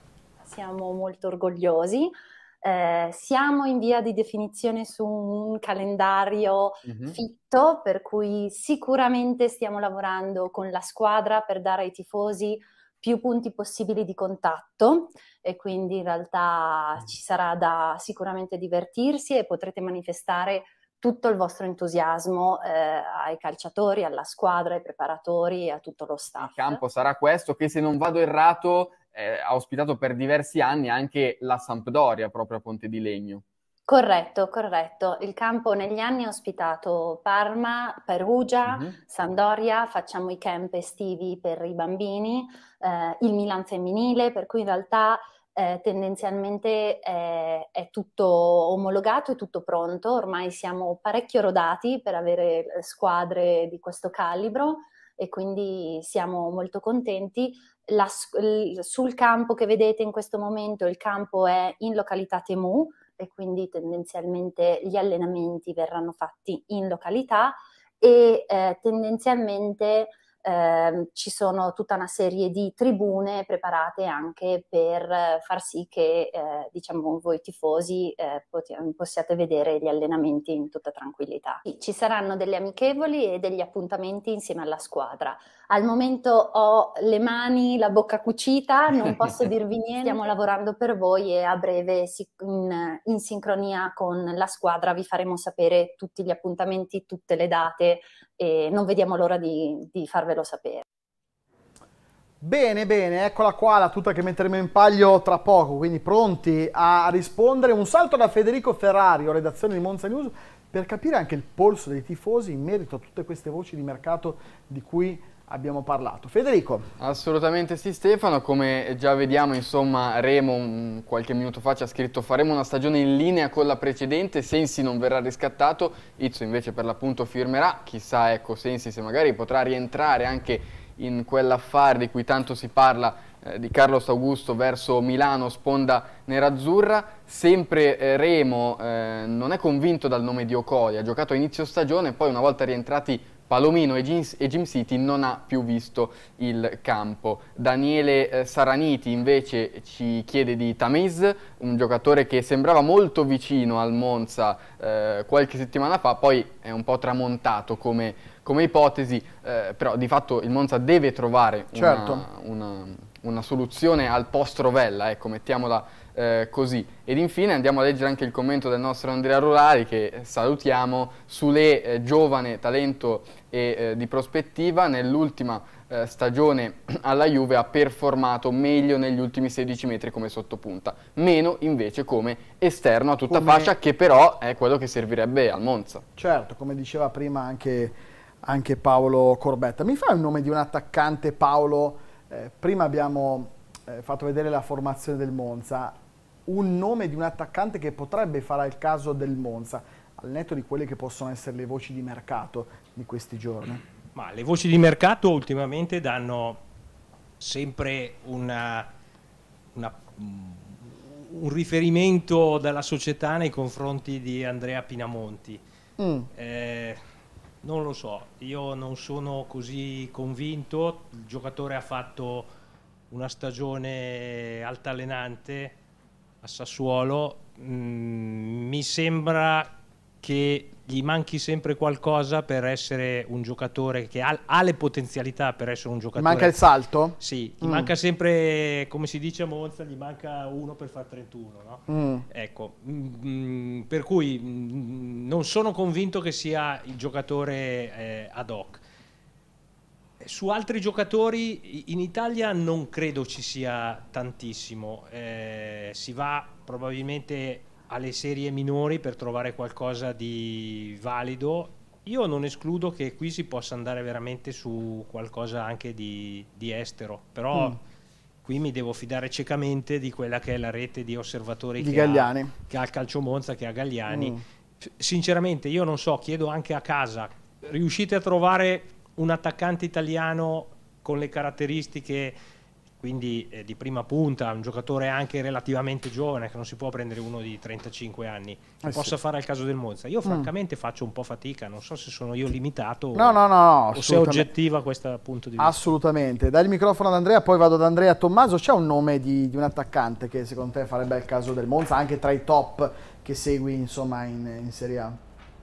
Siamo molto orgogliosi. Eh, siamo in via di definizione su un calendario mm-hmm. fitto, per cui sicuramente stiamo lavorando con la squadra per dare ai tifosi più punti possibili di contatto e quindi in realtà ci sarà da sicuramente divertirsi e potrete manifestare tutto il vostro entusiasmo eh, ai calciatori, alla squadra, ai preparatori e a tutto lo staff. Il campo sarà questo che, se non vado errato, Eh, ha ospitato per diversi anni anche la Sampdoria proprio a Ponte di Legno. Corretto, corretto. Il campo negli anni ha ospitato Parma, Perugia, mm-hmm. Sampdoria, facciamo i camp estivi per i bambini, eh, il Milan femminile, per cui in realtà eh, tendenzialmente eh, è tutto omologato e tutto pronto. Ormai siamo parecchio rodati per avere squadre di questo calibro e quindi siamo molto contenti. La, sul campo che vedete in questo momento, il campo è in località Temu e quindi tendenzialmente gli allenamenti verranno fatti in località e eh, tendenzialmente eh, ci sono tutta una serie di tribune preparate anche per eh, far sì che eh, diciamo voi tifosi eh, possiate vedere gli allenamenti in tutta tranquillità. Ci saranno delle amichevoli e degli appuntamenti insieme alla squadra. Al momento ho le mani, la bocca cucita, non posso dirvi niente, stiamo lavorando per voi e a breve in, in sincronia con la squadra vi faremo sapere tutti gli appuntamenti, tutte le date e non vediamo l'ora di, di farvelo sapere. Bene, bene, eccola qua la tuta che metteremo in palio tra poco, quindi pronti a rispondere. Un salto da Federico Ferrario, redazione di Monza News, per capire anche il polso dei tifosi in merito a tutte queste voci di mercato di cui abbiamo parlato. Federico. Assolutamente sì Stefano, come già vediamo insomma Remo un, qualche minuto fa ci ha scritto faremo una stagione in linea con la precedente, Sensi non verrà riscattato, Izzo invece per l'appunto firmerà, chissà ecco Sensi se magari potrà rientrare anche in quell'affare di cui tanto si parla eh, di Carlos Augusto verso Milano, sponda nerazzurra. Sempre eh, Remo eh, non è convinto dal nome di Okoye, ha giocato a inizio stagione, poi una volta rientrati Palomino e Jim City non ha più visto il campo. Daniele eh, Saraniti invece ci chiede di Tamiz, un giocatore che sembrava molto vicino al Monza eh, qualche settimana fa, poi è un po' tramontato come, come ipotesi, eh, però di fatto il Monza deve trovare certo. una, una, una soluzione al post Rovella, ecco, mettiamola Eh, così. Ed infine andiamo a leggere anche il commento del nostro Andrea Rurali che salutiamo, Sule, eh, giovane talento e eh, di prospettiva, nell'ultima eh, stagione alla Juve ha performato meglio negli ultimi sedici metri come sottopunta, meno invece come esterno a tutta come... fascia, che però è quello che servirebbe al Monza. Certo, come diceva prima anche, anche Paolo Corbetta. Mi fai un nome di un attaccante, Paolo? Eh, prima abbiamo eh, fatto vedere la formazione del Monza, un nome di un attaccante che potrebbe fare il caso del Monza, al netto di quelle che possono essere le voci di mercato di questi giorni. Ma le voci di mercato ultimamente danno sempre una, una, un riferimento dalla società nei confronti di Andrea Pinamonti. Mm. Eh, non lo so, io non sono così convinto, il giocatore ha fatto una stagione altalenante a Sassuolo, mm, mi sembra che gli manchi sempre qualcosa per essere un giocatore che ha, ha le potenzialità per essere un giocatore. Manca il salto? Sì, gli mm. manca sempre, come si dice a Monza, gli manca uno per far trentuno, no? Mm. Ecco, mm, per cui mm, non sono convinto che sia il giocatore eh, ad hoc. Su altri giocatori in Italia non credo ci sia tantissimo, eh, si va probabilmente alle serie minori per trovare qualcosa di valido. Io non escludo che qui si possa andare veramente su qualcosa anche di, di estero, però mm. qui mi devo fidare ciecamente di quella che è la rete di osservatori di che, Galliani. Ha, che ha il Calcio Monza, che ha Galliani. Mm. Sinceramente io non so, chiedo anche a casa, riuscite a trovare un attaccante italiano con le caratteristiche quindi eh, di prima punta, un giocatore anche relativamente giovane, che non si può prendere uno di trentacinque anni che eh possa sì. fare il caso del Monza. Io francamente mm. faccio un po' fatica, non so se sono io limitato no, no, no, no, o se è oggettiva questo punto di vista. Assolutamente. Dai il microfono ad Andrea, poi vado ad Andrea. Tommaso, c'è un nome di, di un attaccante che secondo te farebbe il caso del Monza, anche tra i top che segui insomma in, in Serie A?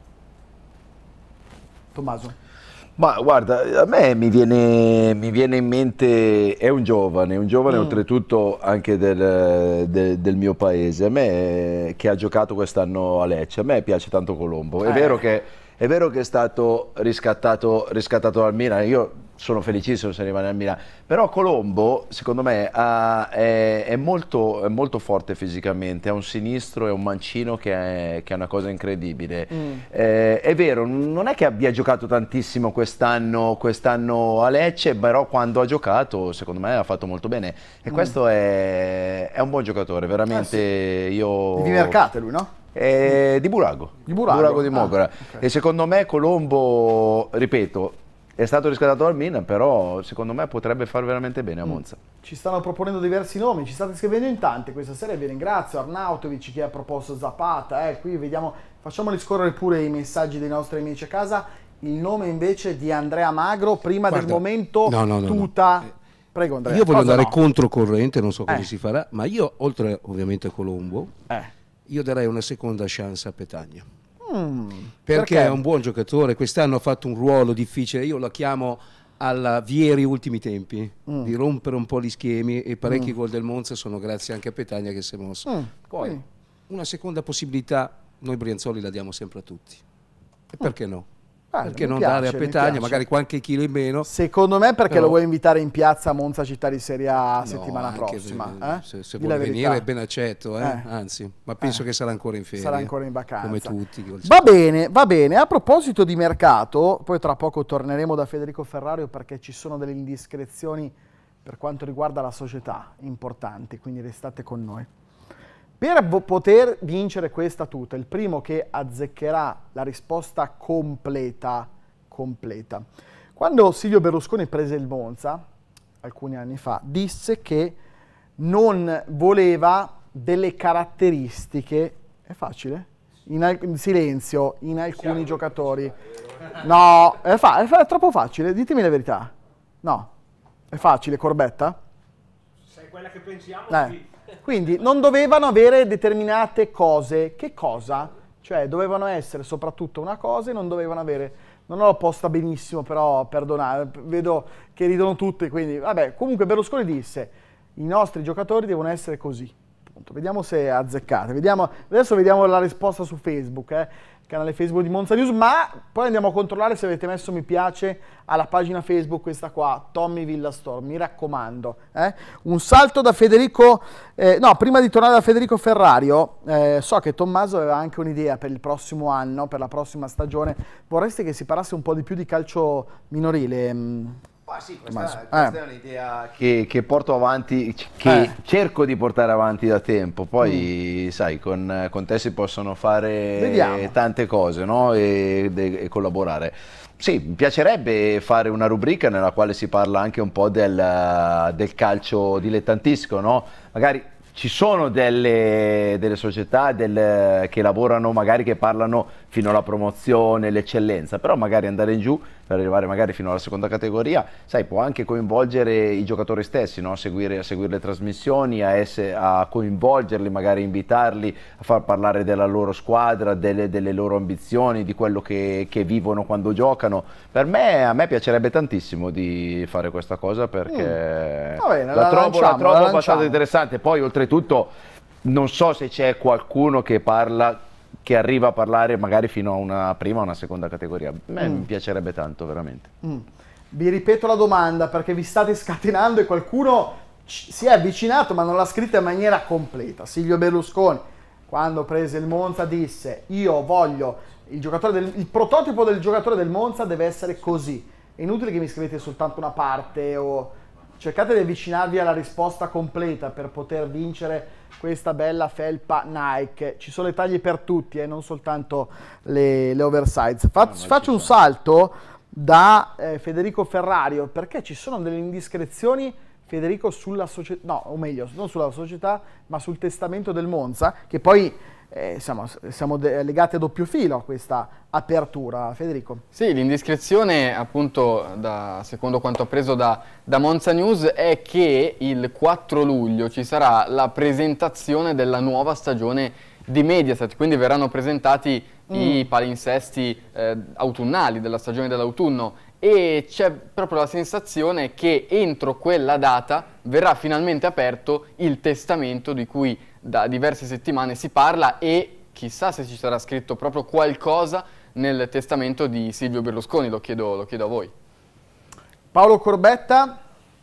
Tommaso? Ma guarda, a me mi viene, mi viene in mente, è un giovane, un giovane mm. oltretutto anche del, del, del mio paese, a me che ha giocato quest'anno a Lecce, a me piace tanto Colombo, è eh. vero che è vero che è stato riscattato, riscattato dal Milan, io sono felicissimo se rimane al Milan, però Colombo secondo me ha, è, è, molto, è molto forte fisicamente, ha un sinistro e un mancino che è, che è una cosa incredibile. Mm. Eh, è vero, non è che abbia giocato tantissimo quest'anno quest'anno a Lecce, però quando ha giocato secondo me ha fatto molto bene e mm. questo è, è un buon giocatore, veramente eh sì. io... Di Mercate lui, no? Eh, di Burago, di Burago, Burago di Mogora. Ah, okay. E secondo me Colombo, ripeto, è stato riscattato dal Milan, però secondo me potrebbe far veramente bene a Monza. Mm. Ci stanno proponendo diversi nomi, ci state scrivendo in tanti questa sera, vi ringrazio. Arnautovic che ha proposto Zapata, eh, qui vediamo, facciamoli scorrere pure i messaggi dei nostri amici a casa. Il nome invece di Andrea Magro, prima Guarda, del momento no, no, no, tuta... no. Prego Andrea. Io voglio Cosa andare no? controcorrente, non so come eh. si farà, ma io oltre ovviamente a Colombo, eh. io darei una seconda chance a Petagna. Mm, perché, perché è un buon giocatore, quest'anno ha fatto un ruolo difficile, io lo chiamo alla Vieri ultimi tempi, mm. di rompere un po' gli schemi e parecchi mm. gol del Monza sono grazie anche a Petagna che si è mosso. Mm. Poi mm. una seconda possibilità noi Brianzoli la diamo sempre a tutti, e perché no? Bello, perché non piace, dare a Petagna magari qualche chilo in meno? Secondo me perché Però... lo vuoi invitare in piazza Monza Città di Serie A no, settimana prossima. Per, eh? Se, se vuole venire è ben accetto, eh? Eh. Anzi, ma penso Eh. che sarà ancora in ferie. Sarà ancora in vacanza. Come tutti. Va bene, va bene. A proposito di mercato, poi tra poco torneremo da Federico Ferrario perché ci sono delle indiscrezioni per quanto riguarda la società importanti, quindi restate con noi. Per poter vincere questa tuta, il primo che azzeccherà la risposta completa, completa. Quando Silvio Berlusconi prese il Monza, alcuni anni fa, disse che non voleva delle caratteristiche, è facile? In, in silenzio, in alcuni giocatori. No, è, fa è, fa è troppo facile, ditemi la verità. No, è facile, Corbetta? Se è quella che pensiamo, Eh. sì. Quindi non dovevano avere determinate cose. Che cosa? Cioè dovevano essere soprattutto una cosa e non dovevano avere... Non l'ho posta benissimo, però perdonate, vedo che ridono tutti, quindi vabbè. Comunque Berlusconi disse, i nostri giocatori devono essere così. Punto. Vediamo se azzeccate. Vediamo, adesso vediamo la risposta su Facebook, eh. Canale Facebook di Monza News, ma poi andiamo a controllare se avete messo mi piace alla pagina Facebook, questa qua, Tommy Villastor, mi raccomando. Eh? Un salto da Federico, eh, no, prima di tornare da Federico Ferrario, eh, so che Tommaso aveva anche un'idea per il prossimo anno, per la prossima stagione, vorresti che si parlasse un po' di più di calcio minorile? Mh. Ah, sì, questa, Eh. questa è un'idea che, che porto avanti, che Eh. cerco di portare avanti da tempo. Poi, mm. sai, con, con te si possono fare Vediamo. tante cose, no? E, e, e collaborare. Sì, mi piacerebbe fare una rubrica nella quale si parla anche un po' del, del calcio dilettantistico, no? Magari ci sono delle, delle società del, che lavorano, magari che parlano fino alla promozione, l'eccellenza, però magari andare in giù per arrivare magari fino alla seconda categoria, sai, può anche coinvolgere i giocatori stessi, no? seguire, a seguire le trasmissioni, a, esse, a coinvolgerli, magari invitarli a far parlare della loro squadra, delle, delle loro ambizioni, di quello che, che vivono quando giocano. Per me, a me piacerebbe tantissimo di fare questa cosa perché mm. Va bene, la, la trovo, lanciamo, la trovo la abbastanza lanciamo. interessante. Poi oltretutto non so se c'è qualcuno che parla che arriva a parlare magari fino a una prima o una seconda categoria. A me Mm. mi piacerebbe tanto, veramente. Mm. Vi ripeto la domanda perché vi state scatenando e qualcuno si è avvicinato ma non l'ha scritta in maniera completa. Silvio Berlusconi, quando prese il Monza, disse io voglio il giocatore del, il prototipo del giocatore del Monza deve essere così. È inutile che mi scrivete soltanto una parte o cercate di avvicinarvi alla risposta completa per poter vincere questa bella felpa Nike. Ci sono le taglie per tutti e eh, non soltanto le, le oversize. Fa, no, faccio un salto da eh, Federico Ferrario perché ci sono delle indiscrezioni, Federico, sulla società, no, o meglio, non sulla società, ma sul testamento del Monza, che poi eh, siamo, siamo legati a doppio filo a questa apertura. Federico. Sì, l'indiscrezione, appunto, da, secondo quanto appreso da, da Monza News, è che il quattro luglio ci sarà la presentazione della nuova stagione di Mediaset, quindi verranno presentati mm. i palinsesti eh, autunnali della stagione dell'autunno e c'è proprio la sensazione che entro quella data verrà finalmente aperto il testamento di cui da diverse settimane si parla e chissà se ci sarà scritto proprio qualcosa nel testamento di Silvio Berlusconi, lo chiedo, lo chiedo a voi. Paolo Corbetta?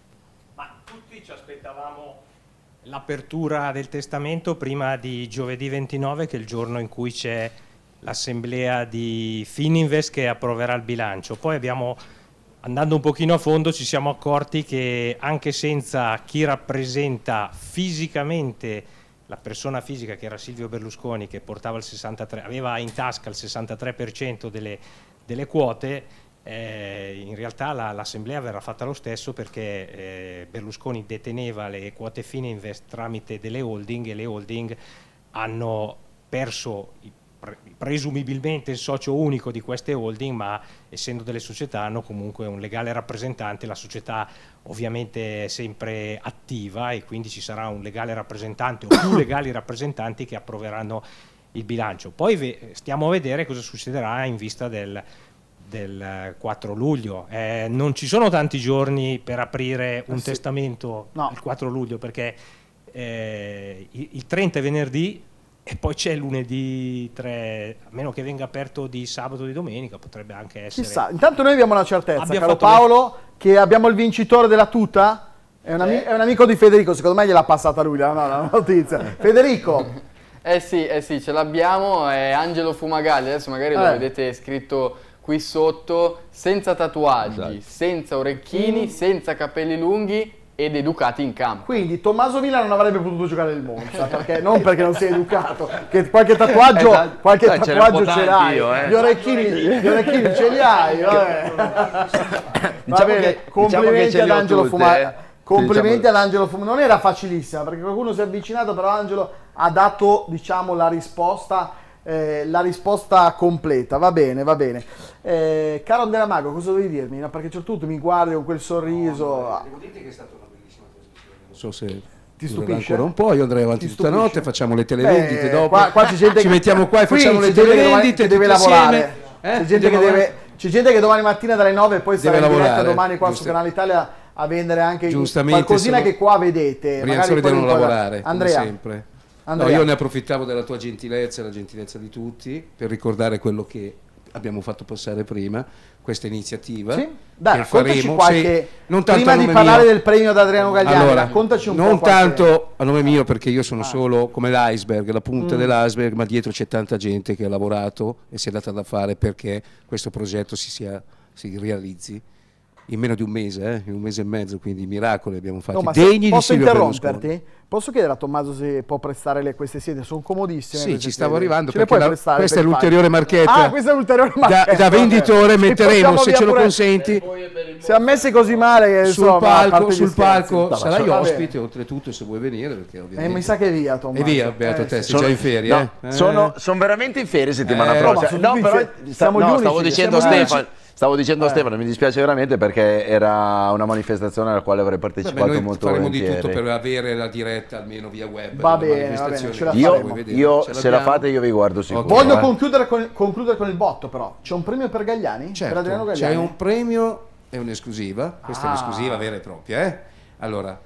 Ma tutti ci aspettavamo l'apertura del testamento prima di giovedì ventinove, che è il giorno in cui c'è l'assemblea di Fininvest che approverà il bilancio. Poi abbiamo, andando un pochino a fondo, ci siamo accorti che anche senza chi rappresenta fisicamente la persona fisica, che era Silvio Berlusconi, che portava il sessantatré, aveva in tasca il sessantatré per cento delle, delle quote, eh, in realtà la, l'assemblea verrà fatta lo stesso perché eh, Berlusconi deteneva le quote Fininvest tramite delle holding e le holding hanno perso i presumibilmente il socio unico di queste holding, ma essendo delle società hanno comunque un legale rappresentante. La società ovviamente è sempre attiva e quindi ci sarà un legale rappresentante o più legali rappresentanti che approveranno il bilancio. Poi stiamo a vedere cosa succederà in vista del, del quattro luglio. Eh, non ci sono tanti giorni per aprire un eh sì. testamento no. il quattro luglio perché eh, il trenta è venerdì E poi c'è lunedì tre, a meno che venga aperto di sabato o di domenica, potrebbe anche essere... Chissà, intanto noi abbiamo una certezza, Abbiamo caro fatto Paolo, le... che abbiamo il vincitore della tuta, è un, ami- è un amico di Federico, secondo me gliel'ha passata lui la, no, la notizia. Federico! Eh sì, eh sì, ce l'abbiamo, è Angelo Fumagalli, adesso magari lo Eh. vedete scritto qui sotto, senza tatuaggi, Esatto. senza orecchini, Mm. senza capelli lunghi ed educati in campo. Quindi Tommaso Villa non avrebbe potuto giocare il Monza, perché, non perché non sei educato, che qualche tatuaggio, Esatto. qualche Dai, ce ne tatuaggio ho ce tanti l'hai, io, eh. gli, orecchini, gli orecchini ce li hai, vabbè. Va Diciamo bene, che- complimenti diciamo che ce ad le ho Angelo tutte, Fuma- eh. complimenti Diciamo- ad Angelo Fuma- non era facilissima, perché qualcuno si è avvicinato, però Angelo ha dato, diciamo, la risposta Eh, la risposta completa. Va bene, va bene. Eh, caro Andrea Mago, cosa devi dirmi? No, perché c'è tutto, mi guardi con quel sorriso. No, devo dirti che è stata una bellissima trasmissione. Non so se Ti durerà stupisce? ancora un po', io andrei avanti Ti tutta stupisce? notte, facciamo le televendite Beh, dopo. qua- qua c'è gente ci che- mettiamo qua e qui facciamo c'è le gente che deve- televendite che deve tutti lavorare. assieme. C'è, Eh? gente che Dobbiamo- deve, c'è gente che domani mattina dalle nove poi sarà Deve in diretta lavorare, domani qua su giusto. Canale Italia a vendere anche Giustamente, qualcosina sono- che qua vedete. Magari Brianzoli poi devono vi guarda- lavorare, come Andrea, sempre. Andrea. No, io ne approfittavo della tua gentilezza e la gentilezza di tutti per ricordare quello che abbiamo fatto passare prima, questa iniziativa. Sì? Dai, che raccontaci faremo, qualche... se- non tanto Prima a di nome parlare mio. del premio da Adriano Gagliani, Allora, raccontaci un non po' qualche- tanto a nome mio, perché io sono solo come l'iceberg, la punta Mm. dell'iceberg, ma dietro c'è tanta gente che ha lavorato e si è data da fare perché questo progetto si, sia, si realizzi in meno di un mese, eh, in un mese e mezzo, quindi miracoli abbiamo fatti, No, ma se- degni di posso Silvio Berlusconi. interromperti? Posso chiedere a Tommaso se può prestare le, queste sedie? Sono comodissime. Sì, queste ci stavo sedie. arrivando, Ce le perché puoi la- prestare questa per è il l'ulteriore palco? marchetta. Ah, questa è l'ulteriore marchetta. Da, da venditore Ci metteremo, portiamo se via ce lo pure- consenti, Siamo messi così male che sul insomma, a palco, parte gli sul scherzi. palco No, sarai va bene. ospite, oltretutto, se vuoi venire, perché Eh, ovviamente... mi sa che è via, Tommaso. E via, beato Eh, te, sì. sei già in ferie, no, eh? sono, Eh. sono veramente in ferie settimana Eh, prossima. no, ma No, sono però tutti in fe- sta- siamo gli no, unici, stavo dicendo siamo gli Stefano, unici. stavo dicendo Eh. Stefano, mi dispiace veramente perché era una manifestazione alla quale avrei Vabbè, partecipato noi molto faremo di volentieri. tutto per avere la diretta almeno via web. Va della bene, va manifestazione. bene, ce la Io, faremo. Vuoi vedere? io Ce se la l'abbiamo? fate io vi guardo sicuro. Voglio eh. concludere con, concludere con il botto, però. C'è un premio per Gagliani? Per Adriano Certo, Gagliani? c'è un premio e un'esclusiva, questa Ah. è un'esclusiva vera e propria. Eh? Allora,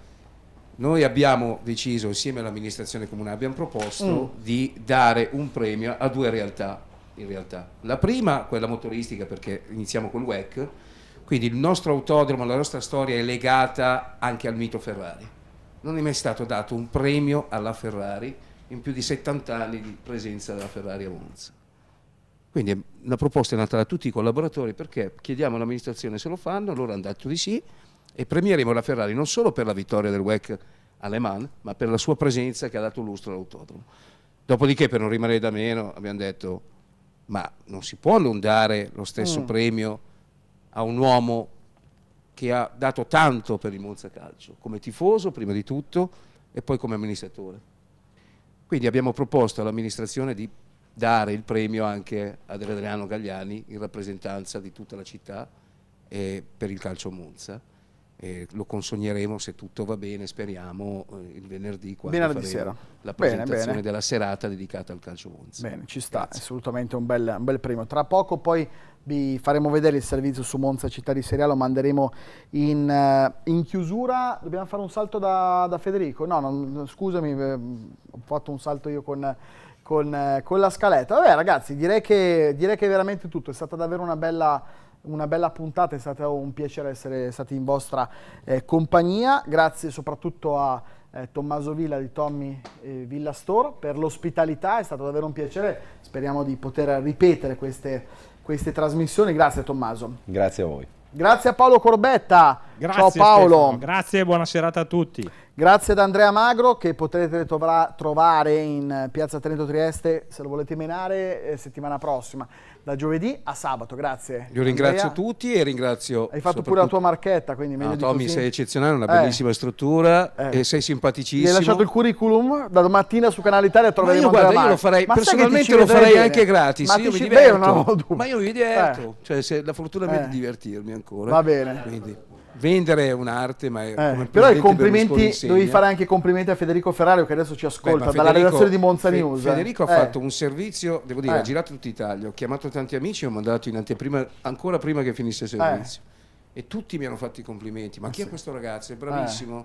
noi abbiamo deciso, insieme all'amministrazione comunale, abbiamo proposto Mm. di dare un premio a due realtà, in realtà. La prima, quella motoristica, perché iniziamo col W E C, quindi il nostro autodromo, la nostra storia è legata anche al mito Ferrari. Non è mai stato dato un premio alla Ferrari in più di settanta anni di presenza della Ferrari a Monza. Quindi la proposta è nata da tutti i collaboratori, perché chiediamo all'amministrazione se lo fanno, loro hanno detto di sì, e premieremo la Ferrari non solo per la vittoria del W E C a Le Mans, ma per la sua presenza che ha dato lustro all'autodromo. Dopodiché, per non rimanere da meno, abbiamo detto, ma non si può non dare lo stesso Mm. premio a un uomo che ha dato tanto per il Monza Calcio, come tifoso prima di tutto e poi come amministratore. Quindi abbiamo proposto all'amministrazione di dare il premio anche ad Adriano Gagliani in rappresentanza di tutta la città eh, per il calcio Monza. E lo consegneremo, se tutto va bene, speriamo, eh, il venerdì, quando Venerdì faremo sera. la Bene, presentazione bene. della serata dedicata al calcio Monza. Bene, ci sta, Grazie. assolutamente un bel, un bel premio. Tra poco poi vi faremo vedere il servizio su Monza Città di Serie A, lo manderemo in, eh, in chiusura. Dobbiamo fare un salto da, da Federico? No, non- scusami, eh, ho fatto un salto io con, con, eh, con la scaletta. Vabbè ragazzi, direi che, direi che è veramente tutto, è stata davvero una bella... Una bella puntata, è stato un piacere essere stati in vostra eh, compagnia. Grazie soprattutto a eh, Tommaso Villa di Tommy eh, Villa Store per l'ospitalità, è stato davvero un piacere. Speriamo di poter ripetere queste, queste trasmissioni. Grazie Tommaso. Grazie a voi. Grazie a Paolo Corbetta. Grazie, Ciao Paolo. Stefano. Grazie e buona serata a tutti. Grazie ad Andrea Magro, che potrete trovra- trovare in Piazza Trento Trieste, se lo volete menare, eh, settimana prossima, da giovedì a sabato. Grazie. Io ringrazio Andrea. tutti e ringrazio... Hai fatto pure la tua marchetta, quindi meglio No, di Tommy, così. sei eccezionale, una Eh. bellissima struttura Eh. e sei Gli simpaticissimo. hai lasciato il curriculum? Da domattina su Canale Italia Ma troveremo io, guarda, Andrea io lo Magro. farei, Ma sai che ti personalmente ci lo vedrei farei bene? anche gratis, Ma io ti mi ci- diverto. beh, non ho dubbi. Ma io mi diverto, cioè se la fortuna Eh. è di divertirmi ancora. Va bene. Quindi, vendere è un'arte, ma è Eh, come però i Presidente Berlusconi complimenti, insegna. dovevi fare anche i complimenti a Federico Ferrario che adesso ci Beh, ascolta ma dalla Federico- redazione di Monza Fe- News. Federico Eh. ha fatto un servizio, devo dire, Eh. ha girato tutta Italia, ho chiamato tanti amici e ho mandato in anteprima ancora prima che finisse il servizio. E tutti mi hanno fatto i complimenti. Ma chi è questo ragazzo? È bravissimo.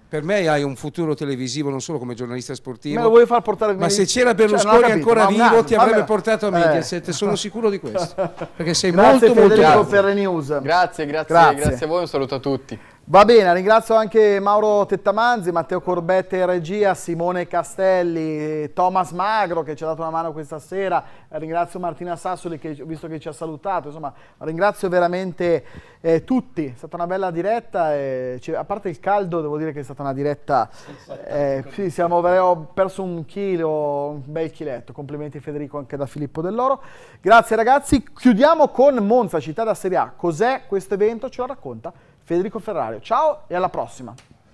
per me hai un futuro televisivo non solo come giornalista sportivo, me lo vuoi far portare, ma se c'era Berlusconi cioè, ancora vivo anno, ti avrebbe portato a Mediaset, eh. sono sicuro di questo, perché sei grazie molto molto bravo per le news. Grazie, grazie, grazie, grazie a voi, un saluto a tutti. Va bene, ringrazio anche Mauro Tettamanzi, Matteo Corbetta in regia, Simone Castelli, Thomas Magro che ci ha dato una mano questa sera, ringrazio Martina Sassoli che visto che ci ha salutato, insomma ringrazio veramente eh, tutti, è stata una bella diretta, eh, cioè, a parte il caldo devo dire che è stata una diretta, eh, sì, siamo, ho perso un chilo, un bel chiletto, complimenti Federico anche da Filippo Dell'Oro, grazie ragazzi, chiudiamo con Monza, città da Serie A, cos'è questo evento? Ce lo racconta Federico Ferrario. Ciao e alla prossima.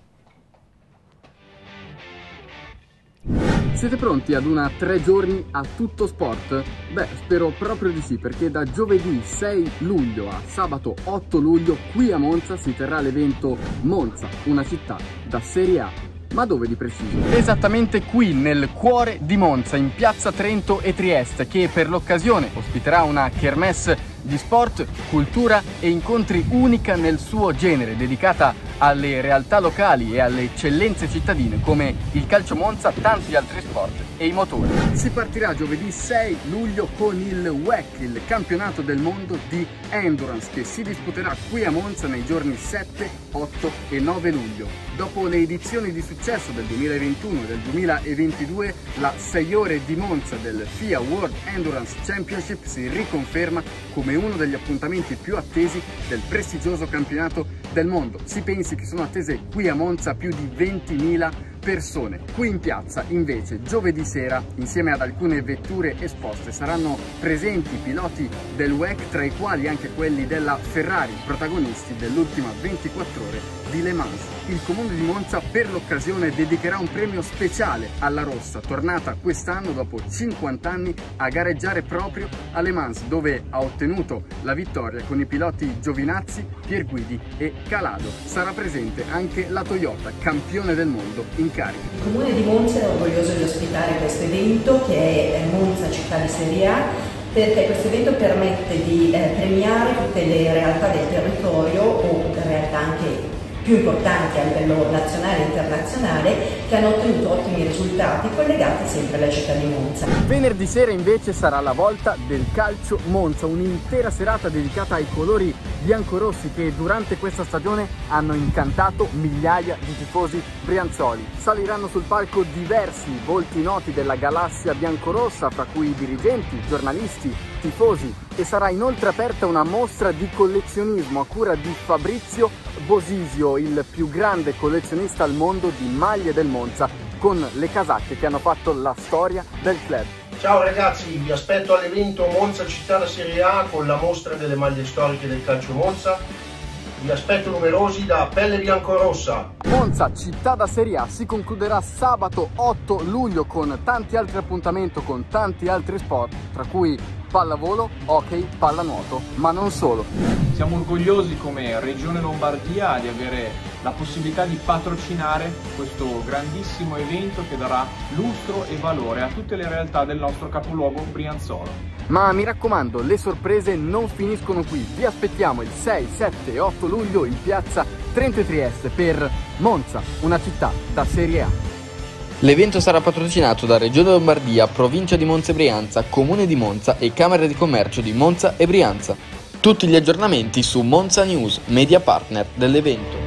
Siete pronti ad una tre giorni a tutto sport? Beh, spero proprio di sì, perché da giovedì sei luglio a sabato otto luglio qui a Monza si terrà l'evento Monza, una città da Serie A. Ma dove di preciso? Esattamente qui, nel cuore di Monza, in piazza Trento e Trieste, che per l'occasione ospiterà una kermesse di sport, cultura e incontri unica nel suo genere, dedicata alle realtà locali e alle eccellenze cittadine come il calcio Monza, tanti altri sport e i motori. Si partirà giovedì sei luglio con il W E C, il campionato del mondo di endurance, che si disputerà qui a Monza nei giorni sette, otto e nove luglio. Dopo le edizioni di successo del duemilaventuno e del duemilaventidue, la sei ore di Monza del F I A World Endurance Championship si riconferma come uno degli appuntamenti più attesi del prestigioso campionato del mondo. Si pensi che sono attese qui a Monza più di ventimila persone. Qui in piazza invece giovedì sera, insieme ad alcune vetture esposte, saranno presenti i piloti del W E C, tra i quali anche quelli della Ferrari, protagonisti dell'ultima ventiquattro ore di Le Mans. Il comune di Monza per l'occasione dedicherà un premio speciale alla Rossa, tornata quest'anno dopo cinquanta anni a gareggiare proprio a Le Mans, dove ha ottenuto la vittoria con i piloti Giovinazzi, Pierguidi e Calado. Sarà presente anche la Toyota, campione del mondo in carica. Il comune di Monza è orgoglioso di ospitare questo evento che è Monza città di Serie A, perché questo evento permette di eh, premiare tutte le realtà del territorio o realtà anche più importanti a livello nazionale e internazionale che hanno ottenuto ottimi risultati collegati sempre alla città di Monza. Venerdì sera invece sarà la volta del calcio Monza, un'intera serata dedicata ai colori biancorossi che durante questa stagione hanno incantato migliaia di tifosi brianzoli. Saliranno sul palco diversi volti noti della galassia biancorossa, fra cui dirigenti, giornalisti, tifosi, e sarà inoltre aperta una mostra di collezionismo a cura di Fabrizio Bosisio, il più grande collezionista al mondo di maglie del Monza, con le casacche che hanno fatto la storia del club. Ciao ragazzi, vi aspetto all'evento Monza città da Serie A con la mostra delle maglie storiche del calcio Monza. Vi aspetto numerosi da Pelle Biancorossa. Monza città da Serie A si concluderà sabato otto luglio con tanti altri appuntamenti, con tanti altri sport, tra cui pallavolo, hockey, pallanuoto, ma non solo. Siamo orgogliosi come Regione Lombardia di avere la possibilità di patrocinare questo grandissimo evento che darà lustro e valore a tutte le realtà del nostro capoluogo brianzolo. Ma mi raccomando, le sorprese non finiscono qui. Vi aspettiamo il sei, sette e otto luglio in piazza Trento e Trieste per Monza, una città da Serie A. L'evento sarà patrocinato da Regione Lombardia, Provincia di Monza e Brianza, Comune di Monza e Camera di Commercio di Monza e Brianza. Tutti gli aggiornamenti su Monza News, media partner dell'evento.